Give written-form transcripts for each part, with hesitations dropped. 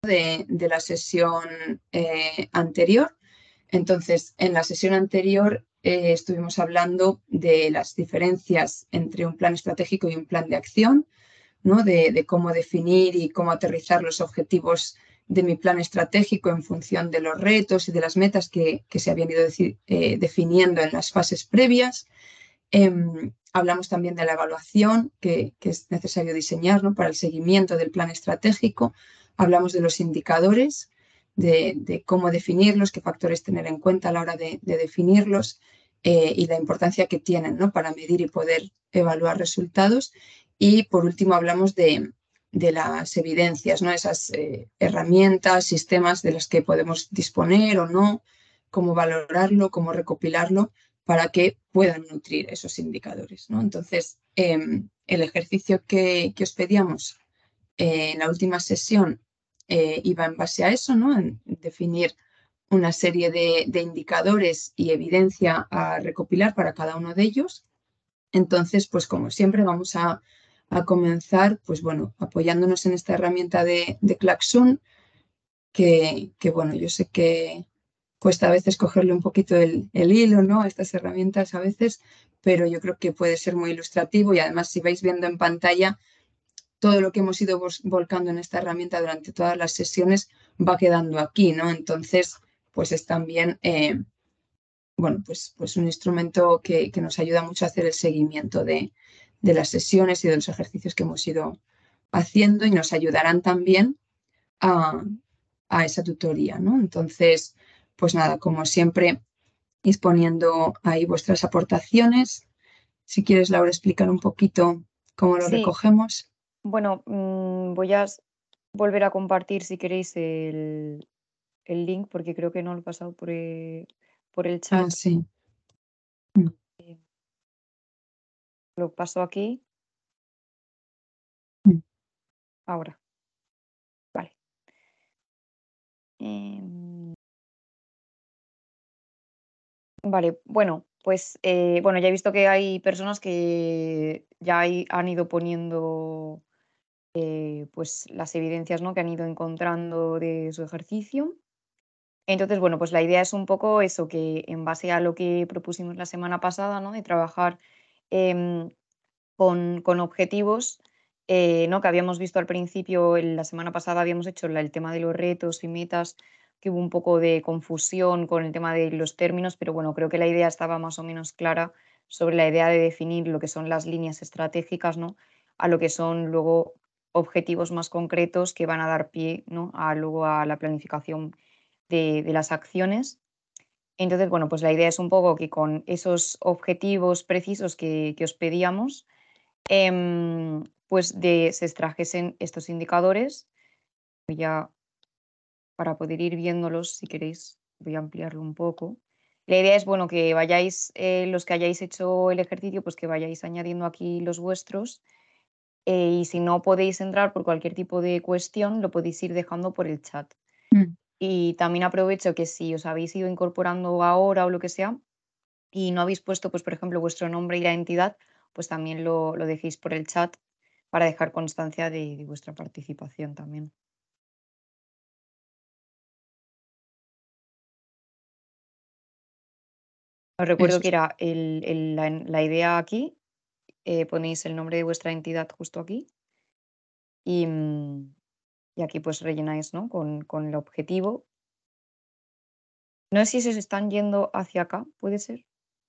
de la sesión anterior. Entonces, en la sesión anterior estuvimos hablando de las diferencias entre un plan estratégico y un plan de acción, ¿no? De cómo definir y cómo aterrizar los objetivos de mi plan estratégico en función de los retos y de las metas que se habían ido definiendo en las fases previas. Hablamos también de la evaluación que es necesario diseñar, ¿no? Para el seguimiento del plan estratégico. Hablamos de los indicadores, de cómo definirlos, qué factores tener en cuenta a la hora de definirlos y la importancia que tienen, ¿no? Para medir y poder evaluar resultados. Y por último hablamos de las evidencias, ¿no? Esas herramientas, sistemas de las que podemos disponer o no, cómo valorarlo, cómo recopilarlo para que puedan nutrir esos indicadores, ¿no? Entonces, el ejercicio que os pedíamos en la última sesión iba en base a eso, ¿no? En definir una serie de indicadores y evidencia a recopilar para cada uno de ellos. Entonces, pues como siempre, vamos a comenzar, pues bueno, apoyándonos en esta herramienta de Klaxoon, que bueno, yo sé que cuesta a veces cogerle un poquito el hilo, ¿no? A estas herramientas a veces, pero yo creo que puede ser muy ilustrativo y además si vais viendo en pantalla todo lo que hemos ido volcando en esta herramienta durante todas las sesiones va quedando aquí, ¿no? Entonces, pues es también, bueno, pues un instrumento que nos ayuda mucho a hacer el seguimiento de las sesiones y de los ejercicios que hemos ido haciendo y nos ayudarán también a esa tutoría, ¿no? Entonces, pues nada, como siempre, ir poniendo ahí vuestras aportaciones. Si quieres, Laura, explicar un poquito cómo lo Sí, recogemos. bueno, voy a volver a compartir si queréis el link porque creo que no lo he pasado por el Ah, chat. sí. Mm, Lo paso aquí mm. ahora. Vale. Em, vale, bueno, pues bueno, ya he visto que hay personas que ya han ido poniendo pues las evidencias, ¿no? Que han ido encontrando de su ejercicio. Entonces, bueno, pues la idea es un poco eso, que en base a lo que propusimos la semana pasada, ¿no? De trabajar em, con objetivos, ¿no? Que habíamos visto al principio, la semana pasada habíamos hecho el tema de los retos y metas, que hubo un poco de confusión con el tema de los términos, pero bueno, creo que la idea estaba más o menos clara sobre la idea de definir lo que son las líneas estratégicas, ¿no? A lo que son luego objetivos más concretos que van a dar pie, ¿no? A luego a la planificación de las acciones. Entonces, bueno, pues la idea es un poco que con esos objetivos precisos que os pedíamos, pues se extrajesen estos indicadores. Voy a, para poder ir viéndolos, si queréis, voy a ampliarlo un poco. La idea es, bueno, que vayáis, los que hayáis hecho el ejercicio, pues que vayáis añadiendo aquí los vuestros. Y si no podéis entrar por cualquier tipo de cuestión, lo podéis ir dejando por el chat. Mm. Y también aprovecho que si os habéis ido incorporando ahora o lo que sea y no habéis puesto, pues por ejemplo, vuestro nombre y la entidad, pues también lo dejéis por el chat para dejar constancia de vuestra participación también. Os recuerdo Eso que es. era la idea aquí, ponéis el nombre de vuestra entidad justo aquí y, y aquí pues rellenáis, ¿no? Con el objetivo. No sé si se están yendo hacia acá, ¿puede ser?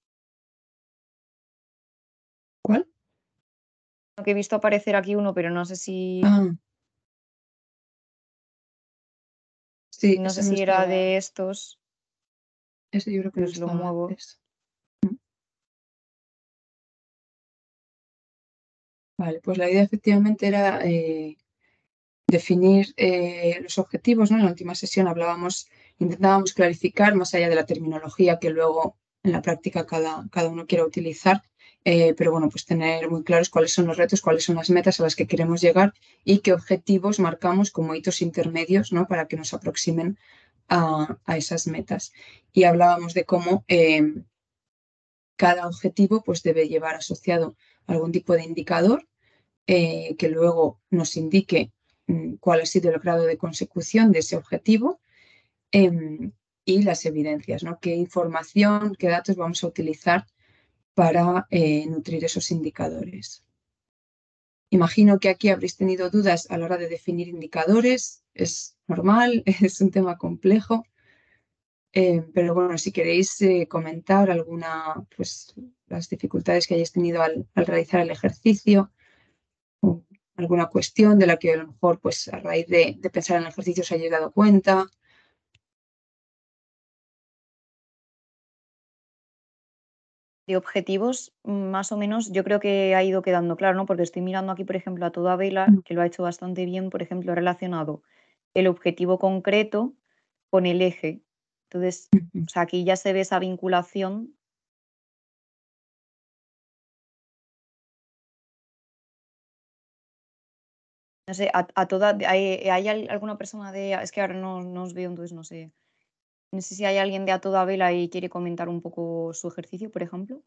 ¿Cuál? Que he visto aparecer aquí uno, pero no sé si, Ah, sí, no sé ese no si era estaba. de estos, Ese yo creo que pero no os lo estaba muevo. antes. Mm. Vale, pues la idea efectivamente era definir los objetivos, ¿no? En la última sesión intentábamos clarificar más allá de la terminología que luego en la práctica cada uno quiera utilizar, pero bueno, pues tener muy claros cuáles son los retos, cuáles son las metas a las que queremos llegar y qué objetivos marcamos como hitos intermedios, ¿no? Para que nos aproximen a esas metas. Y hablábamos de cómo cada objetivo pues debe llevar asociado algún tipo de indicador que luego nos indique cuál ha sido el grado de consecución de ese objetivo y las evidencias, ¿no? Qué información, qué datos vamos a utilizar para nutrir esos indicadores. Imagino que aquí habréis tenido dudas a la hora de definir indicadores. Es normal, es un tema complejo. Pero bueno, si queréis comentar pues las dificultades que hayáis tenido al realizar el ejercicio, o alguna cuestión de la que a lo mejor pues a raíz de pensar en el ejercicio os hayáis dado cuenta. De objetivos, más o menos, yo creo que ha ido quedando claro, ¿no? Porque estoy mirando aquí, por ejemplo, a Toda Vela, que lo ha hecho bastante bien, por ejemplo, ha relacionado el objetivo concreto con el eje. Entonces, o sea, aquí ya se ve esa vinculación. No sé, ¿hay alguna persona es que ahora no os veo, entonces no sé. No sé si hay alguien de A Toda Vela y quiere comentar un poco su ejercicio, por ejemplo.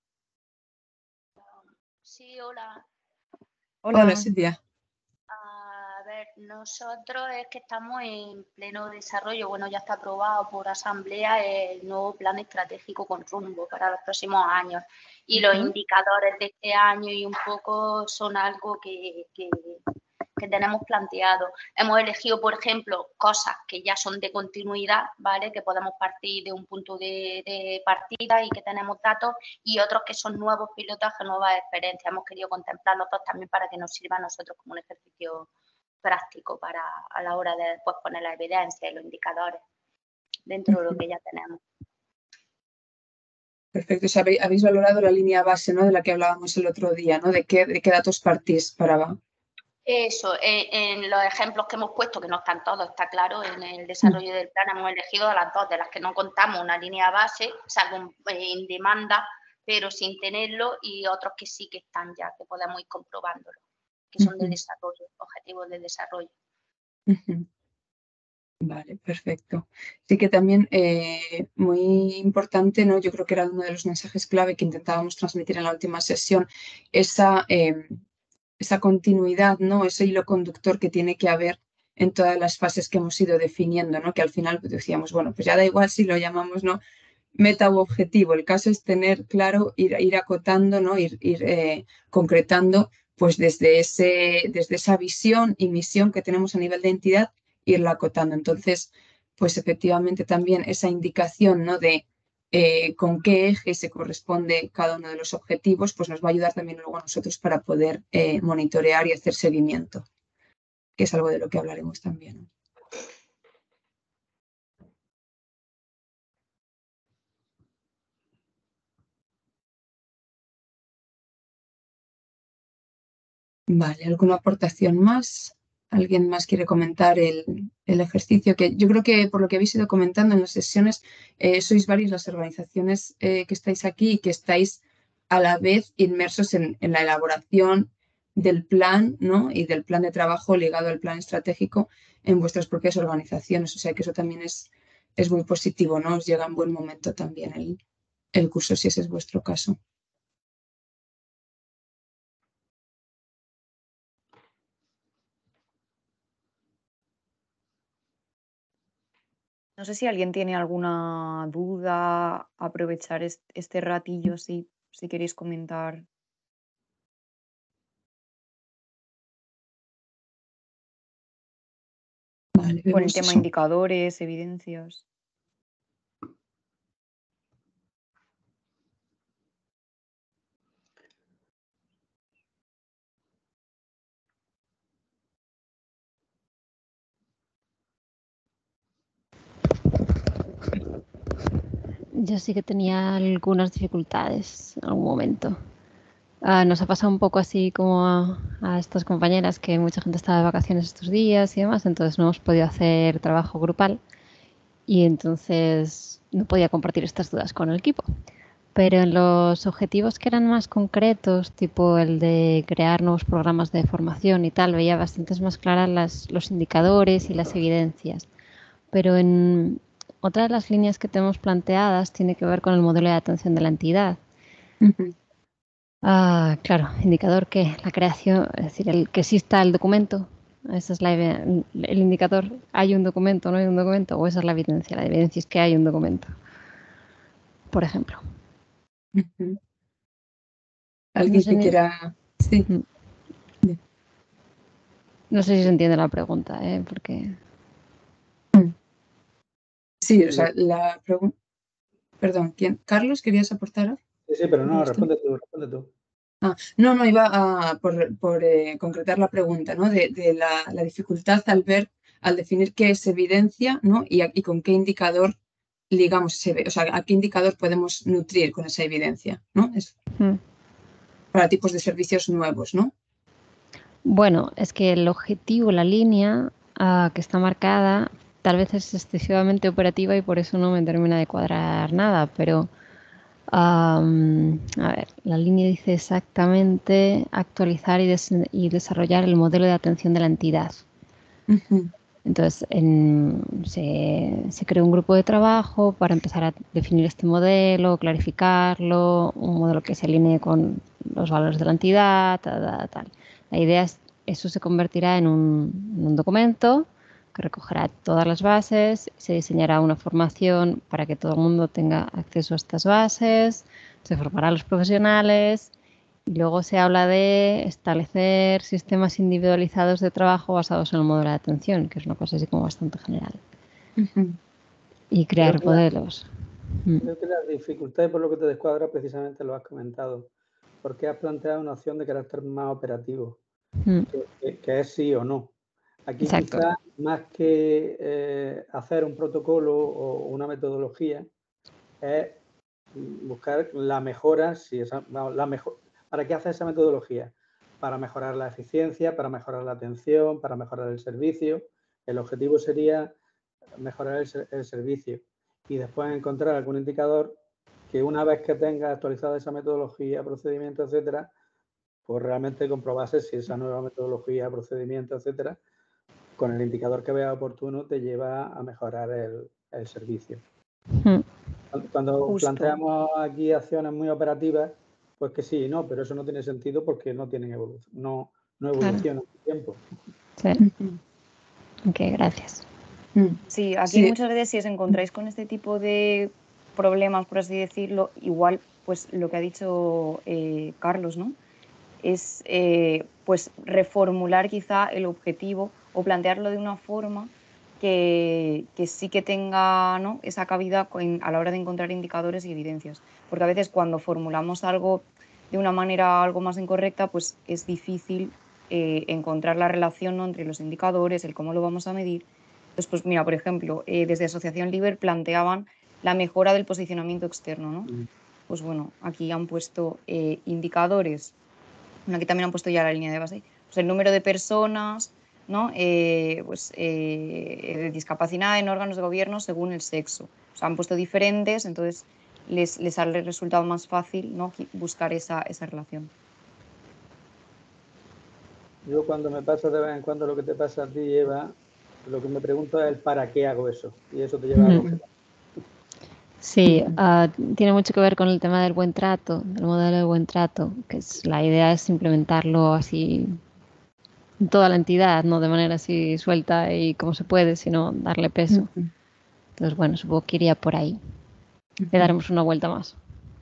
Sí, hola. Hola, Hola. Silvia. A ver, nosotros es que estamos en pleno desarrollo, bueno, ya está aprobado por asamblea el nuevo plan estratégico con rumbo para los próximos años y los indicadores de este año y un poco son algo que tenemos planteado. Hemos elegido, por ejemplo, cosas que ya son de continuidad, ¿vale? Que podemos partir de un punto de partida y que tenemos datos, y otros que son nuevos pilotajes, nuevas experiencias. Hemos querido contemplarlos todos también para que nos sirva a nosotros como un ejercicio práctico a la hora de después poner la evidencia y los indicadores dentro de lo que ya tenemos. Perfecto. Habéis valorado la línea base, ¿no? De la que hablábamos el otro día, ¿no? ¿De qué datos partís para...? Eso, en los ejemplos que hemos puesto, que no están todos, está claro, en el desarrollo del plan hemos elegido a las dos, de las que no contamos una línea base, salvo en demanda, pero sin tenerlo, y otros que sí que están ya, que podemos ir comprobándolo, que son de desarrollo, objetivos de desarrollo. Vale, perfecto. Sí que también muy importante, ¿no? Yo creo que era uno de los mensajes clave que intentábamos transmitir en la última sesión, esa continuidad, ¿no? Ese hilo conductor que tiene que haber en todas las fases que hemos ido definiendo, ¿no? Que al final pues, decíamos, bueno, pues ya da igual si lo llamamos, ¿no? Meta u objetivo. El caso es tener claro, ir acotando, ¿no? Ir concretando, pues desde esa visión y misión que tenemos a nivel de entidad, irla acotando. Entonces, pues efectivamente también esa indicación, ¿no? De con qué eje se corresponde cada uno de los objetivos, pues nos va a ayudar también luego a nosotros para poder monitorear y hacer seguimiento, que es algo de lo que hablaremos también. Vale, ¿alguna aportación más? ¿Alguien más quiere comentar el ejercicio? Que yo creo que por lo que habéis ido comentando en las sesiones, sois varias las organizaciones que estáis aquí y que estáis a la vez inmersos en la elaboración del plan, ¿no? Y del plan de trabajo ligado al plan estratégico en vuestras propias organizaciones. O sea que eso también es muy positivo, ¿no? Os llega en buen momento también el curso, si ese es vuestro caso. No sé si alguien tiene alguna duda, aprovechar este ratillo, si queréis comentar. Vale, Con el vemos tema eso. indicadores, evidencias. Yo sí que tenía algunas dificultades en algún momento. Nos ha pasado un poco así como a estas compañeras que mucha gente está de vacaciones estos días y demás, entonces no hemos podido hacer trabajo grupal y entonces no podía compartir estas dudas con el equipo. Pero en los objetivos que eran más concretos, tipo el de crear nuevos programas de formación y tal, veía bastantes más claras los indicadores y las evidencias. Pero en otra de las líneas que tenemos planteadas tiene que ver con el modelo de atención de la entidad. Claro, indicador que la creación, es decir, el que exista el documento Esa es el indicador, hay un documento, no hay un documento, o esa es la evidencia. La evidencia es que hay un documento, por ejemplo. ¿Alguien que quiera? Sí. No sé si se entiende la pregunta, porque... Sí, o sea, la pregunta... Perdón, ¿quién? ¿Carlos, querías aportar? Sí, pero no, responde tú. No, iba por concretar la pregunta, ¿no? De la dificultad al definir qué es evidencia, ¿no? Y con qué indicador ligamos o sea, a qué indicador podemos nutrir con esa evidencia, ¿no? Para tipos de servicios nuevos, ¿no? Bueno, es que el objetivo, la línea que está marcada, tal vez es excesivamente operativa y por eso no me termina de cuadrar nada, pero a ver, la línea dice exactamente actualizar y desarrollar el modelo de atención de la entidad. Entonces, se creó un grupo de trabajo para empezar a definir este modelo, clarificarlo, un modelo que se alinee con los valores de la entidad, tal. La idea es eso se convertirá en un documento que recogerá todas las bases, se diseñará una formación para que todo el mundo tenga acceso a estas bases, se formará a los profesionales y luego se habla de establecer sistemas individualizados de trabajo basados en el modelo de atención, que es una cosa así como bastante general. Y crear modelos. Creo que las dificultades por lo que te descuadra precisamente lo has comentado, porque has planteado una opción de carácter más operativo, que es sí o no. Aquí quizás más que hacer un protocolo o una metodología, es buscar la mejora, ¿para qué hace esa metodología? Para mejorar la eficiencia, para mejorar la atención, para mejorar el servicio. El objetivo sería mejorar el servicio y después encontrar algún indicador que una vez que tenga actualizada esa metodología, procedimiento, etcétera, pues realmente comprobase si esa nueva metodología, procedimiento, etcétera, con el indicador que vea oportuno te lleva a mejorar el servicio. Cuando planteamos aquí acciones muy operativas, pues que sí y no, pero eso no tiene sentido porque no tienen evolución, no evolucionan en el tiempo. Sí. Ok, gracias. Sí, aquí muchas veces si os encontráis con este tipo de problemas, por así decirlo, igual pues lo que ha dicho Carlos, ¿no? Es pues reformular quizá el objetivo o plantearlo de una forma que sí que tenga, ¿no?, esa cabida a la hora de encontrar indicadores y evidencias. Porque a veces cuando formulamos algo de una manera algo más incorrecta, pues es difícil encontrar la relación, ¿no?, entre los indicadores, el cómo lo vamos a medir. Entonces, pues mira, por ejemplo, desde Asociación Liber planteaban la mejora del posicionamiento externo, ¿no? Pues bueno, aquí han puesto indicadores. Aquí también han puesto ya la línea de base. Pues el número de personas, ¿no?, de discapacidad en órganos de gobierno según el sexo. O sea, han puesto diferentes, entonces les ha resultado más fácil, ¿no?, buscar esa relación. Yo cuando me pasa de vez en cuando lo que te pasa a ti, Eva, lo que me pregunto es el para qué hago eso. Y eso te lleva a coger. Sí, tiene mucho que ver con el tema del buen trato, del modelo del buen trato, que la idea es implementarlo así en toda la entidad, no de manera así suelta y como se puede, sino darle peso. Entonces, bueno, supongo que iría por ahí. Le daremos una vuelta más.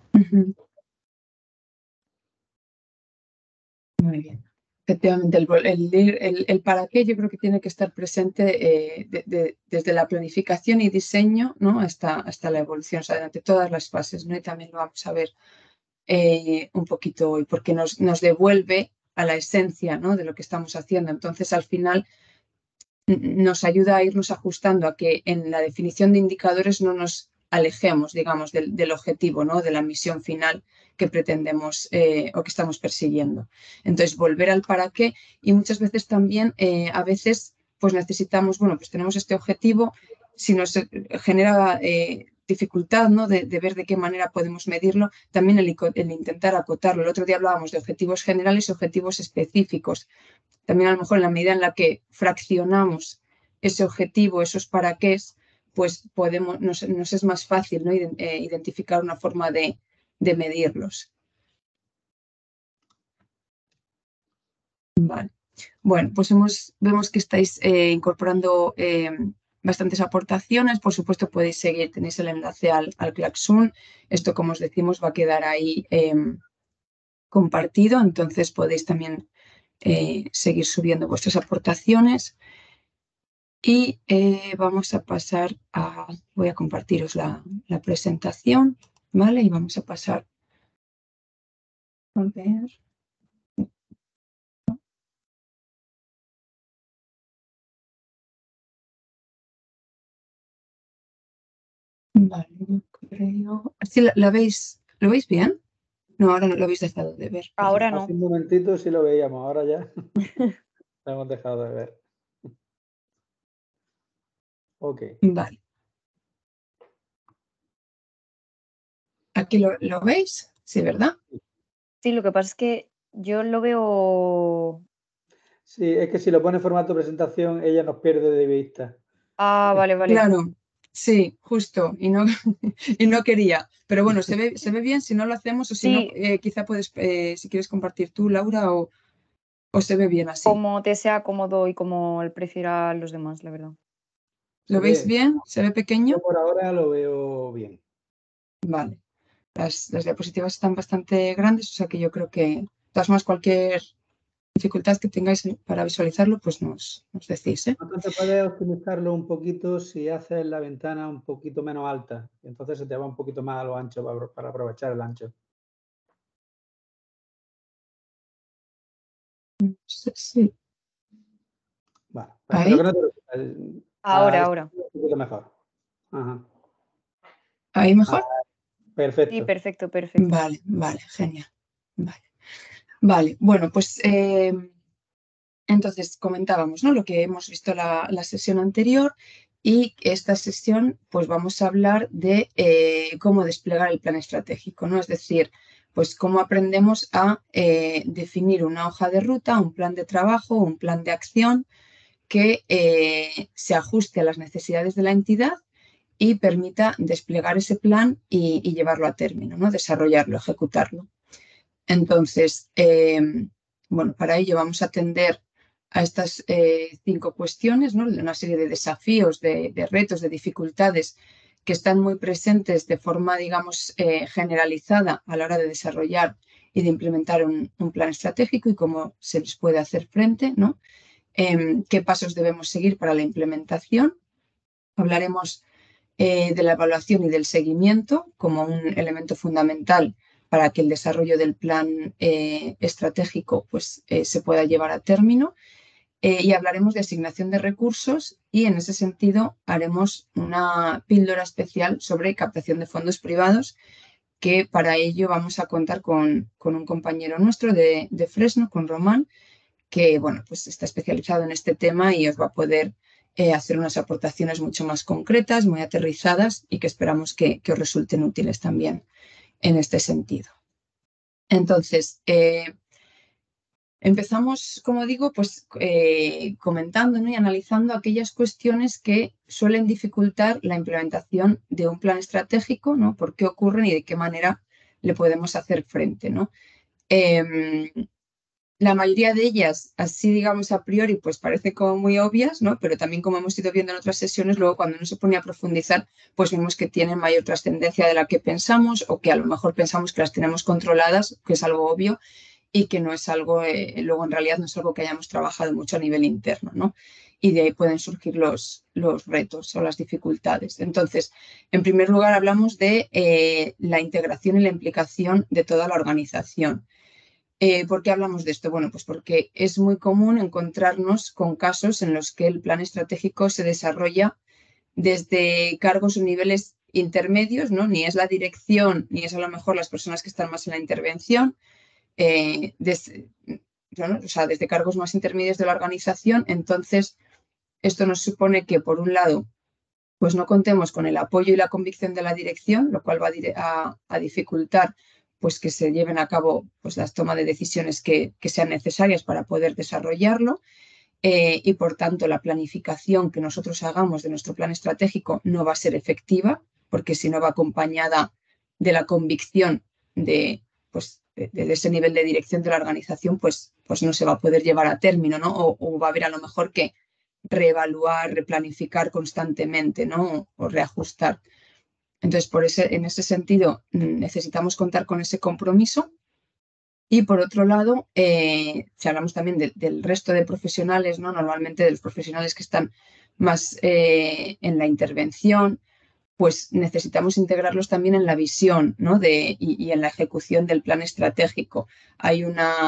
Muy bien. Efectivamente, el para qué yo creo que tiene que estar presente desde la planificación y diseño, ¿no?, hasta la evolución, o sea, durante todas las fases, ¿no? Y también lo vamos a ver un poquito hoy, porque nos devuelve a la esencia, ¿no?, de lo que estamos haciendo. Entonces, al final, nos ayuda a irnos ajustando a que en la definición de indicadores no nos alejemos, digamos, del objetivo, ¿no?, de la misión final que pretendemos o que estamos persiguiendo. Entonces, volver al para qué, y muchas veces también, a veces, pues necesitamos, bueno, pues tenemos este objetivo, si nos genera dificultad, ¿no?, de ver de qué manera podemos medirlo, también el intentar acotarlo. El otro día hablábamos de objetivos generales y objetivos específicos. También a lo mejor en la medida en la que fraccionamos ese objetivo, esos para qué, pues nos es más fácil, ¿no?, identificar una forma de medirlos. Vale. Bueno, pues vemos que estáis incorporando bastantes aportaciones. Por supuesto, podéis seguir, tenéis el enlace al Claxon. Esto, como os decimos, va a quedar ahí compartido, entonces podéis también seguir subiendo vuestras aportaciones. Y vamos a pasar voy a compartiros la presentación, ¿vale? Y vamos a pasar a ver. Vale, yo creo. ¿Sí lo veis bien? No, ahora no lo habéis dejado de ver. Ahora no. Hace un momentito sí lo veíamos, ahora ya lo hemos dejado de ver. Ok. Vale. ¿Aquí lo veis? Sí, ¿verdad? Sí, lo que pasa es que yo lo veo... Sí, es que si lo pone en formato presentación, ella nos pierde de vista. Ah, vale, vale. Claro, sí, justo. Y no, y no quería. Pero bueno, se ve bien si no lo hacemos o si no, Sí. quizá puedes, si quieres compartir tú, Laura, o se ve bien así. Como te sea cómodo y como él prefiera a los demás, la verdad. ¿Lo veis bien? ¿Se ve pequeño? Yo por ahora lo veo bien. Vale. Las diapositivas están bastante grandes, o sea que yo creo que, de todas formas, cualquier dificultad que tengáis para visualizarlo, pues nos decís, ¿eh? Entonces puedes optimizarlo un poquito si haces la ventana un poquito menos alta. Entonces se te va un poquito más a lo ancho para aprovechar el ancho. Sí. Vale. ¿Ahí? Pero que no te preocupes. Ahora. Un poquito mejor. Ajá. ¿Ahí mejor? Perfecto. Sí, perfecto. Vale, genial. Vale, bueno, pues entonces comentábamos, ¿no?, lo que hemos visto la sesión anterior, y esta sesión pues vamos a hablar de cómo desplegar el plan estratégico, ¿no? Es decir, pues cómo aprendemos a definir una hoja de ruta, un plan de trabajo, un plan de acción que se ajuste a las necesidades de la entidad y permita desplegar ese plan y llevarlo a término, ¿no?, desarrollarlo, ejecutarlo. Entonces, bueno, para ello vamos a atender a estas 5 cuestiones, ¿no?, una serie de desafíos, de retos, de dificultades que están muy presentes de forma, digamos, generalizada a la hora de desarrollar y de implementar un plan estratégico y cómo se les puede hacer frente, ¿no? Qué pasos debemos seguir para la implementación. Hablaremos de la evaluación y del seguimiento como un elemento fundamental para que el desarrollo del plan estratégico pues, se pueda llevar a término. Y hablaremos de asignación de recursos y en ese sentido haremos una píldora especial sobre captación de fondos privados, que para ello vamos a contar con un compañero nuestro de Fresno, con Román, que bueno, pues está especializado en este tema y os va a poder hacer unas aportaciones mucho más concretas, muy aterrizadas, y que esperamos que os resulten útiles también en este sentido. Entonces, empezamos, como digo, pues comentando, ¿no?, y analizando aquellas cuestiones que suelen dificultar la implementación de un plan estratégico, ¿no? ¿Por qué ocurren y de qué manera le podemos hacer frente, ¿no? La mayoría de ellas, así digamos a priori, pues parece como muy obvias, ¿no? Pero también, como hemos ido viendo en otras sesiones, luego cuando uno se pone a profundizar, pues vemos que tienen mayor trascendencia de la que pensamos, o que a lo mejor pensamos que las tenemos controladas, que es algo obvio, y que no es algo, luego en realidad no es algo que hayamos trabajado mucho a nivel interno, ¿no? Y de ahí pueden surgir los retos o las dificultades. Entonces, en primer lugar, hablamos de la integración y la implicación de toda la organización. ¿Por qué hablamos de esto? Bueno, pues porque es muy común encontrarnos con casos en los que el plan estratégico se desarrolla desde cargos o niveles intermedios, ¿no? Ni es la dirección, ni es a lo mejor las personas que están más en la intervención, desde cargos más intermedios de la organización. Entonces, esto nos supone que, por un lado, pues no contemos con el apoyo y la convicción de la dirección, lo cual va a dificultar pues que se lleven a cabo pues las tomas de decisiones que sean necesarias para poder desarrollarlo, y por tanto la planificación que nosotros hagamos de nuestro plan estratégico no va a ser efectiva, porque si no va acompañada de la convicción de pues de ese nivel de dirección de la organización, pues no se va a poder llevar a término, ¿no? O va a haber a lo mejor que reevaluar, replanificar constantemente, ¿no? O reajustar. Entonces, en ese sentido, necesitamos contar con ese compromiso. Y por otro lado, si hablamos también del resto de profesionales, ¿no? Normalmente de los profesionales que están más en la intervención, pues necesitamos integrarlos también en la visión, ¿no? y en la ejecución del plan estratégico. Hay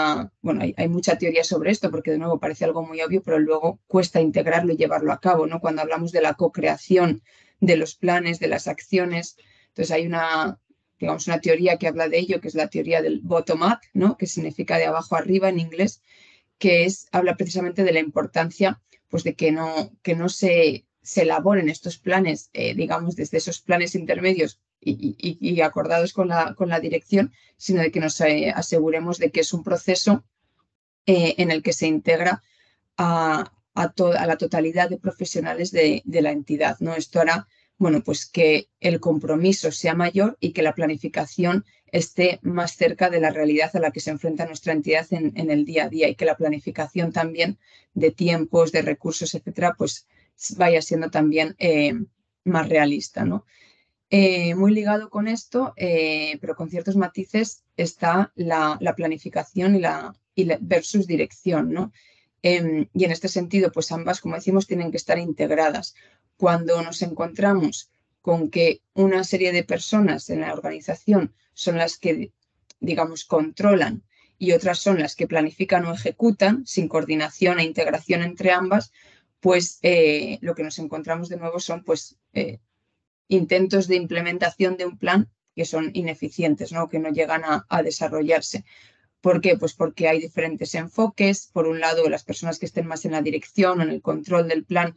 mucha teoría sobre esto porque de nuevo parece algo muy obvio, pero luego cuesta integrarlo y llevarlo a cabo, ¿no? Cuando hablamos de la co-creación de los planes, de las acciones, entonces hay una teoría que habla de ello, que es la teoría del bottom-up, ¿no? Que significa de abajo arriba en inglés, que habla precisamente de la importancia pues, de que no se elaboren estos planes, digamos, desde esos planes intermedios y acordados con la dirección, sino de que nos aseguremos de que es un proceso en el que se integra a la totalidad de profesionales de la entidad, ¿no? Esto hará, bueno, pues que el compromiso sea mayor y que la planificación esté más cerca de la realidad a la que se enfrenta nuestra entidad en el día a día y que la planificación también de tiempos, de recursos, etcétera, pues vaya siendo también más realista, ¿no? Muy ligado con esto, pero con ciertos matices, está la planificación y versus dirección, ¿no? Y en este sentido, pues ambas, como decimos, tienen que estar integradas. Cuando nos encontramos con que una serie de personas en la organización son las que, digamos, controlan y otras son las que planifican o ejecutan, sin coordinación e integración entre ambas, pues lo que nos encontramos de nuevo son pues, intentos de implementación de un plan que son ineficientes, ¿no? Que no llegan a desarrollarse. ¿Por qué? Pues porque hay diferentes enfoques. Por un lado, las personas que estén más en la dirección o en el control del plan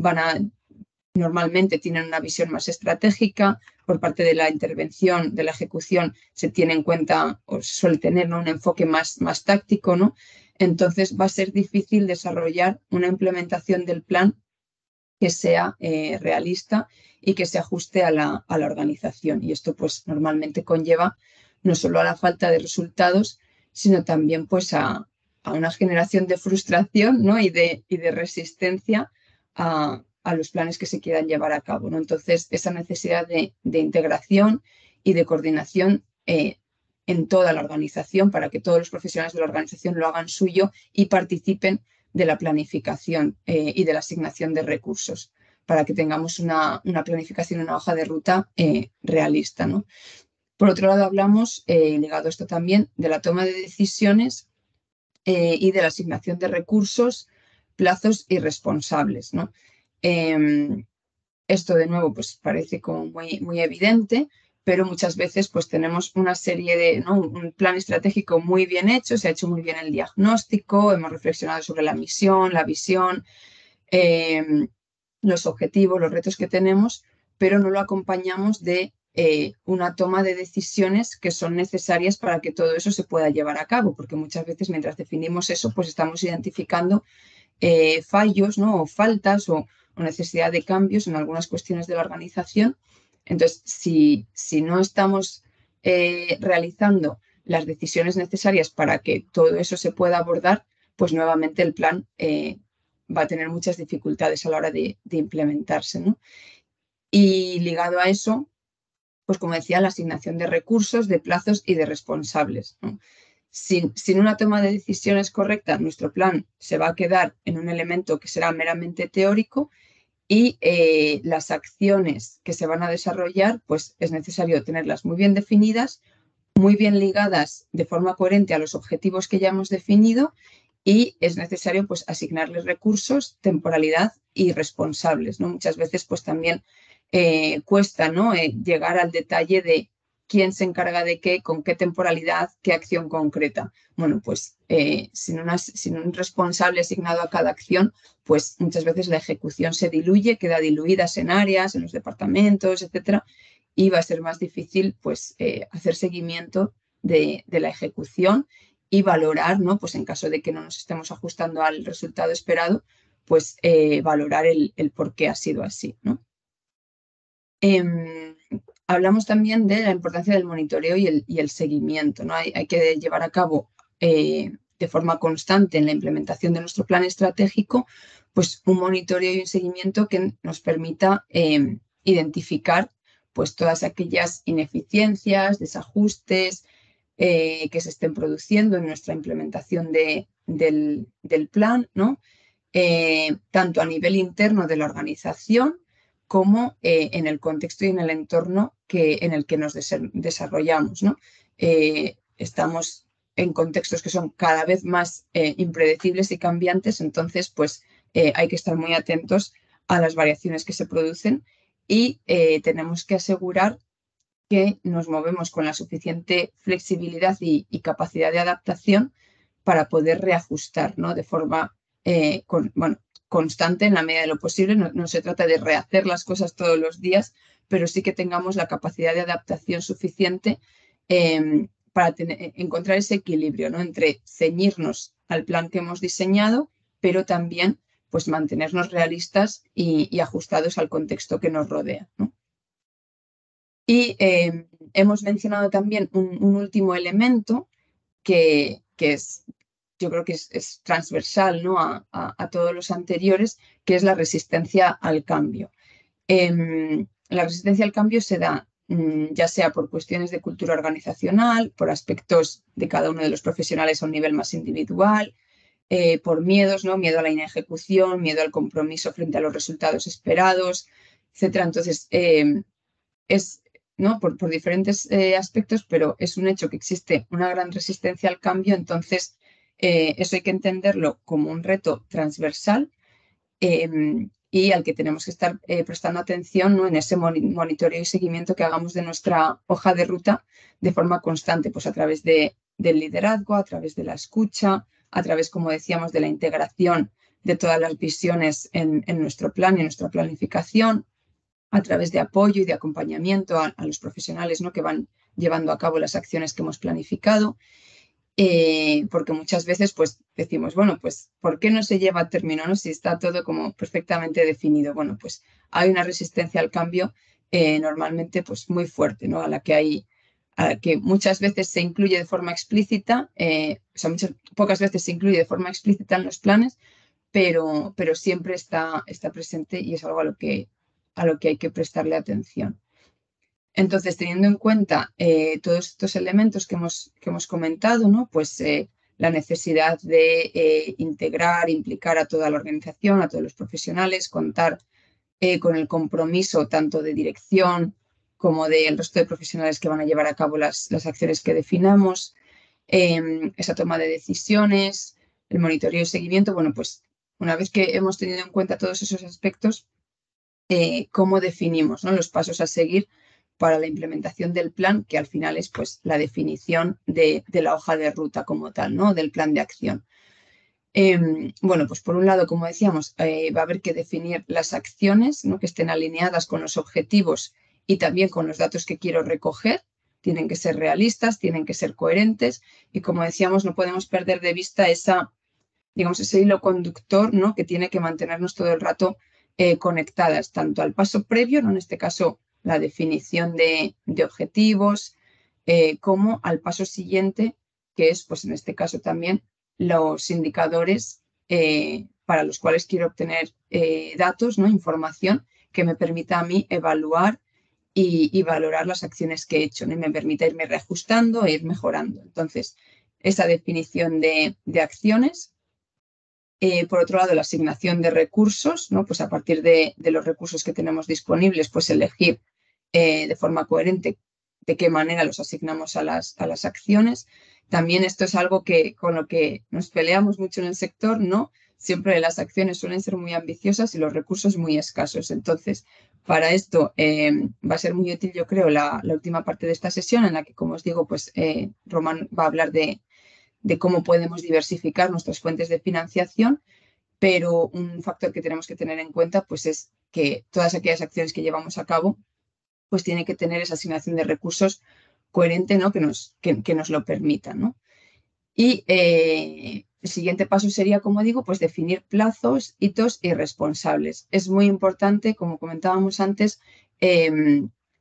normalmente tienen una visión más estratégica. Por parte de la intervención, de la ejecución, se tiene en cuenta o se suele tener, ¿no? Un enfoque más táctico, ¿no? Entonces va a ser difícil desarrollar una implementación del plan que sea realista y que se ajuste a la organización. Y esto pues normalmente conlleva no solo a la falta de resultados, sino también pues a una generación de frustración, ¿no? y de resistencia a los planes que se quieran llevar a cabo, ¿no? Entonces, esa necesidad de integración y de coordinación en toda la organización para que todos los profesionales de la organización lo hagan suyo y participen de la planificación y de la asignación de recursos para que tengamos una planificación, una hoja de ruta realista, ¿no? Por otro lado, hablamos, ligado a esto también, de la toma de decisiones y de la asignación de recursos, plazos y responsables, ¿no? Esto, de nuevo, pues parece como muy evidente, pero muchas veces pues tenemos una serie de, ¿no? Un plan estratégico muy bien hecho, se ha hecho muy bien el diagnóstico, hemos reflexionado sobre la misión, la visión, los objetivos, los retos que tenemos, pero no lo acompañamos de una toma de decisiones que son necesarias para que todo eso se pueda llevar a cabo, porque muchas veces mientras definimos eso, pues estamos identificando fallos, ¿no? O faltas o necesidad de cambios en algunas cuestiones de la organización. Entonces, si no estamos realizando las decisiones necesarias para que todo eso se pueda abordar, pues nuevamente el plan va a tener muchas dificultades a la hora de implementarse, ¿no? Y ligado a eso, pues como decía, la asignación de recursos, de plazos y de responsables, ¿no? Sin una toma de decisiones correcta, nuestro plan se va a quedar en un elemento que será meramente teórico y las acciones que se van a desarrollar, pues es necesario tenerlas muy bien definidas, muy bien ligadas de forma coherente a los objetivos que ya hemos definido y es necesario pues asignarles recursos, temporalidad y responsables, ¿no? Muchas veces pues también cuesta, ¿no? Llegar al detalle de quién se encarga de qué, con qué temporalidad, qué acción concreta. Bueno, pues sin un responsable asignado a cada acción, pues muchas veces la ejecución se diluye, queda diluida en áreas, en los departamentos, etcétera, y va a ser más difícil pues hacer seguimiento de la ejecución y valorar, ¿no? Pues en caso de que no nos estemos ajustando al resultado esperado, pues valorar el por qué ha sido así, ¿no? hablamos también de la importancia del monitoreo y el seguimiento, ¿no? Hay que llevar a cabo de forma constante en la implementación de nuestro plan estratégico, pues un monitoreo y un seguimiento que nos permita identificar pues todas aquellas ineficiencias, desajustes que se estén produciendo en nuestra implementación del plan, ¿no? Tanto a nivel interno de la organización como en el contexto y en el entorno en el que nos desarrollamos, ¿no? Estamos en contextos que son cada vez más impredecibles y cambiantes, entonces pues hay que estar muy atentos a las variaciones que se producen y tenemos que asegurar que nos movemos con la suficiente flexibilidad y capacidad de adaptación para poder reajustar, ¿no? De forma constante en la medida de lo posible. No se trata de rehacer las cosas todos los días, pero sí que tengamos la capacidad de adaptación suficiente para encontrar ese equilibrio, ¿no? Entre ceñirnos al plan que hemos diseñado, pero también pues, mantenernos realistas y ajustados al contexto que nos rodea, ¿no? Y hemos mencionado también un último elemento que es, yo creo que es transversal, ¿no? a todos los anteriores, que es la resistencia al cambio. La resistencia al cambio se da ya sea por cuestiones de cultura organizacional, por aspectos de cada uno de los profesionales a un nivel más individual, por miedos, ¿no? Miedo a la inejecución, miedo al compromiso frente a los resultados esperados, etc. Entonces, es, ¿no? por diferentes aspectos, pero es un hecho que existe una gran resistencia al cambio, entonces eso hay que entenderlo como un reto transversal y al que tenemos que estar prestando atención, ¿no? En ese monitoreo y seguimiento que hagamos de nuestra hoja de ruta de forma constante, pues a través del liderazgo, a través de la escucha, a través, como decíamos, de la integración de todas las visiones en nuestro plan y en nuestra planificación, a través de apoyo y de acompañamiento a los profesionales, ¿no? que van llevando a cabo las acciones que hemos planificado, porque muchas veces pues decimos, bueno, pues ¿por qué no se lleva a término, ¿no? Si está todo como perfectamente definido? Bueno, pues hay una resistencia al cambio normalmente pues muy fuerte, ¿no? a la que muchas veces se incluye de forma explícita, pocas veces se incluye de forma explícita en los planes, pero siempre está presente y es algo a lo que hay que prestarle atención. Entonces, teniendo en cuenta todos estos elementos que hemos comentado, ¿no? Pues la necesidad de integrar, implicar a toda la organización, a todos los profesionales, contar con el compromiso tanto de dirección como del resto de profesionales que van a llevar a cabo las acciones que definamos, esa toma de decisiones, el monitoreo y seguimiento. Bueno, pues una vez que hemos tenido en cuenta todos esos aspectos, cómo definimos, ¿no? los pasos a seguir para la implementación del plan, que al final es pues, la definición de la hoja de ruta como tal, ¿no? del plan de acción. Bueno, pues por un lado, como decíamos, va a haber que definir las acciones, ¿no? que estén alineadas con los objetivos y también con los datos que quiero recoger. Tienen que ser realistas, tienen que ser coherentes y, como decíamos, no podemos perder de vista ese hilo conductor, ¿no? que tiene que mantenernos todo el rato conectadas, tanto al paso previo, ¿no? en este caso la definición de objetivos, como al paso siguiente, que es, pues en este caso también, los indicadores para los cuales quiero obtener datos, ¿no? información que me permita a mí evaluar y valorar las acciones que he hecho, ¿no? y me permita irme reajustando e ir mejorando. Entonces, esa definición de acciones. Por otro lado, la asignación de recursos, ¿no? pues a partir de los recursos que tenemos disponibles, pues elegir de forma coherente de qué manera los asignamos a las acciones. También esto es algo con lo que nos peleamos mucho en el sector, ¿no? Siempre las acciones suelen ser muy ambiciosas y los recursos muy escasos. Entonces, para esto va a ser muy útil, yo creo, la última parte de esta sesión en la que, como os digo, pues Román va a hablar de cómo podemos diversificar nuestras fuentes de financiación, pero un factor que tenemos que tener en cuenta pues, es que todas aquellas acciones que llevamos a cabo pues tienen que tener esa asignación de recursos coherente, ¿no? que nos lo permita, ¿no? Y el siguiente paso sería, como digo, pues definir plazos, hitos y responsables. Es muy importante, como comentábamos antes,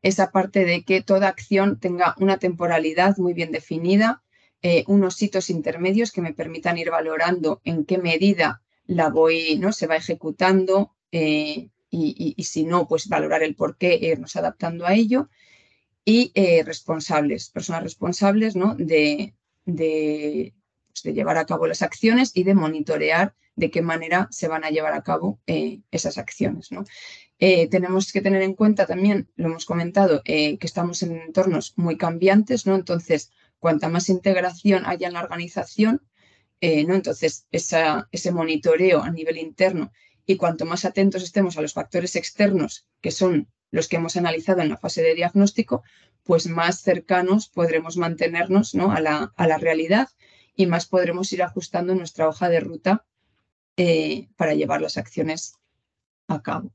esa parte de que toda acción tenga una temporalidad muy bien definida, unos hitos intermedios que me permitan ir valorando en qué medida se va ejecutando y si no, pues valorar el por qué e irnos adaptando a ello. Y personas responsables, ¿no? de llevar a cabo las acciones y de monitorear de qué manera se van a llevar a cabo esas acciones, ¿no? Tenemos que tener en cuenta también, lo hemos comentado, que estamos en entornos muy cambiantes, ¿no? Entonces, cuanta más integración haya en la organización, ¿no? Entonces, ese monitoreo a nivel interno y cuanto más atentos estemos a los factores externos, que son los que hemos analizado en la fase de diagnóstico, pues más cercanos podremos mantenernos, ¿no? a la realidad y más podremos ir ajustando nuestra hoja de ruta para llevar las acciones a cabo.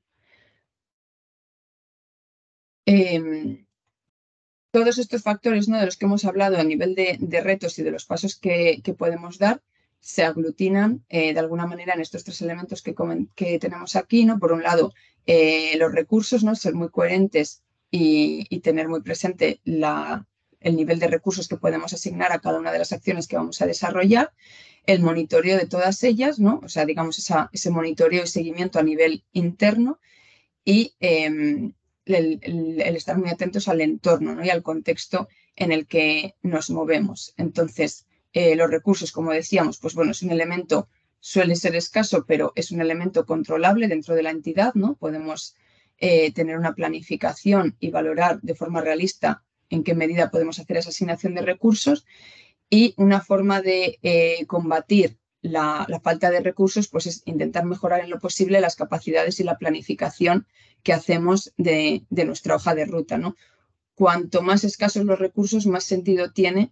Todos estos factores, ¿no? de los que hemos hablado a nivel de retos y de los pasos que podemos dar se aglutinan de alguna manera en estos tres elementos que tenemos aquí, ¿no? Por un lado, los recursos, ¿no? Ser muy coherentes y tener muy presente el nivel de recursos que podemos asignar a cada una de las acciones que vamos a desarrollar, el monitoreo de todas ellas, ¿no? O sea, digamos, ese monitoreo y seguimiento a nivel interno y el estar muy atentos al entorno, ¿no? y al contexto en el que nos movemos. Entonces, los recursos, como decíamos, pues bueno, es un elemento, suele ser escaso, pero es un elemento controlable dentro de la entidad, ¿no? Podemos tener una planificación y valorar de forma realista en qué medida podemos hacer esa asignación de recursos, y una forma de combatir la falta de recursos pues es intentar mejorar en lo posible las capacidades y la planificación que hacemos de nuestra hoja de ruta, ¿no? Cuanto más escasos los recursos, más sentido tiene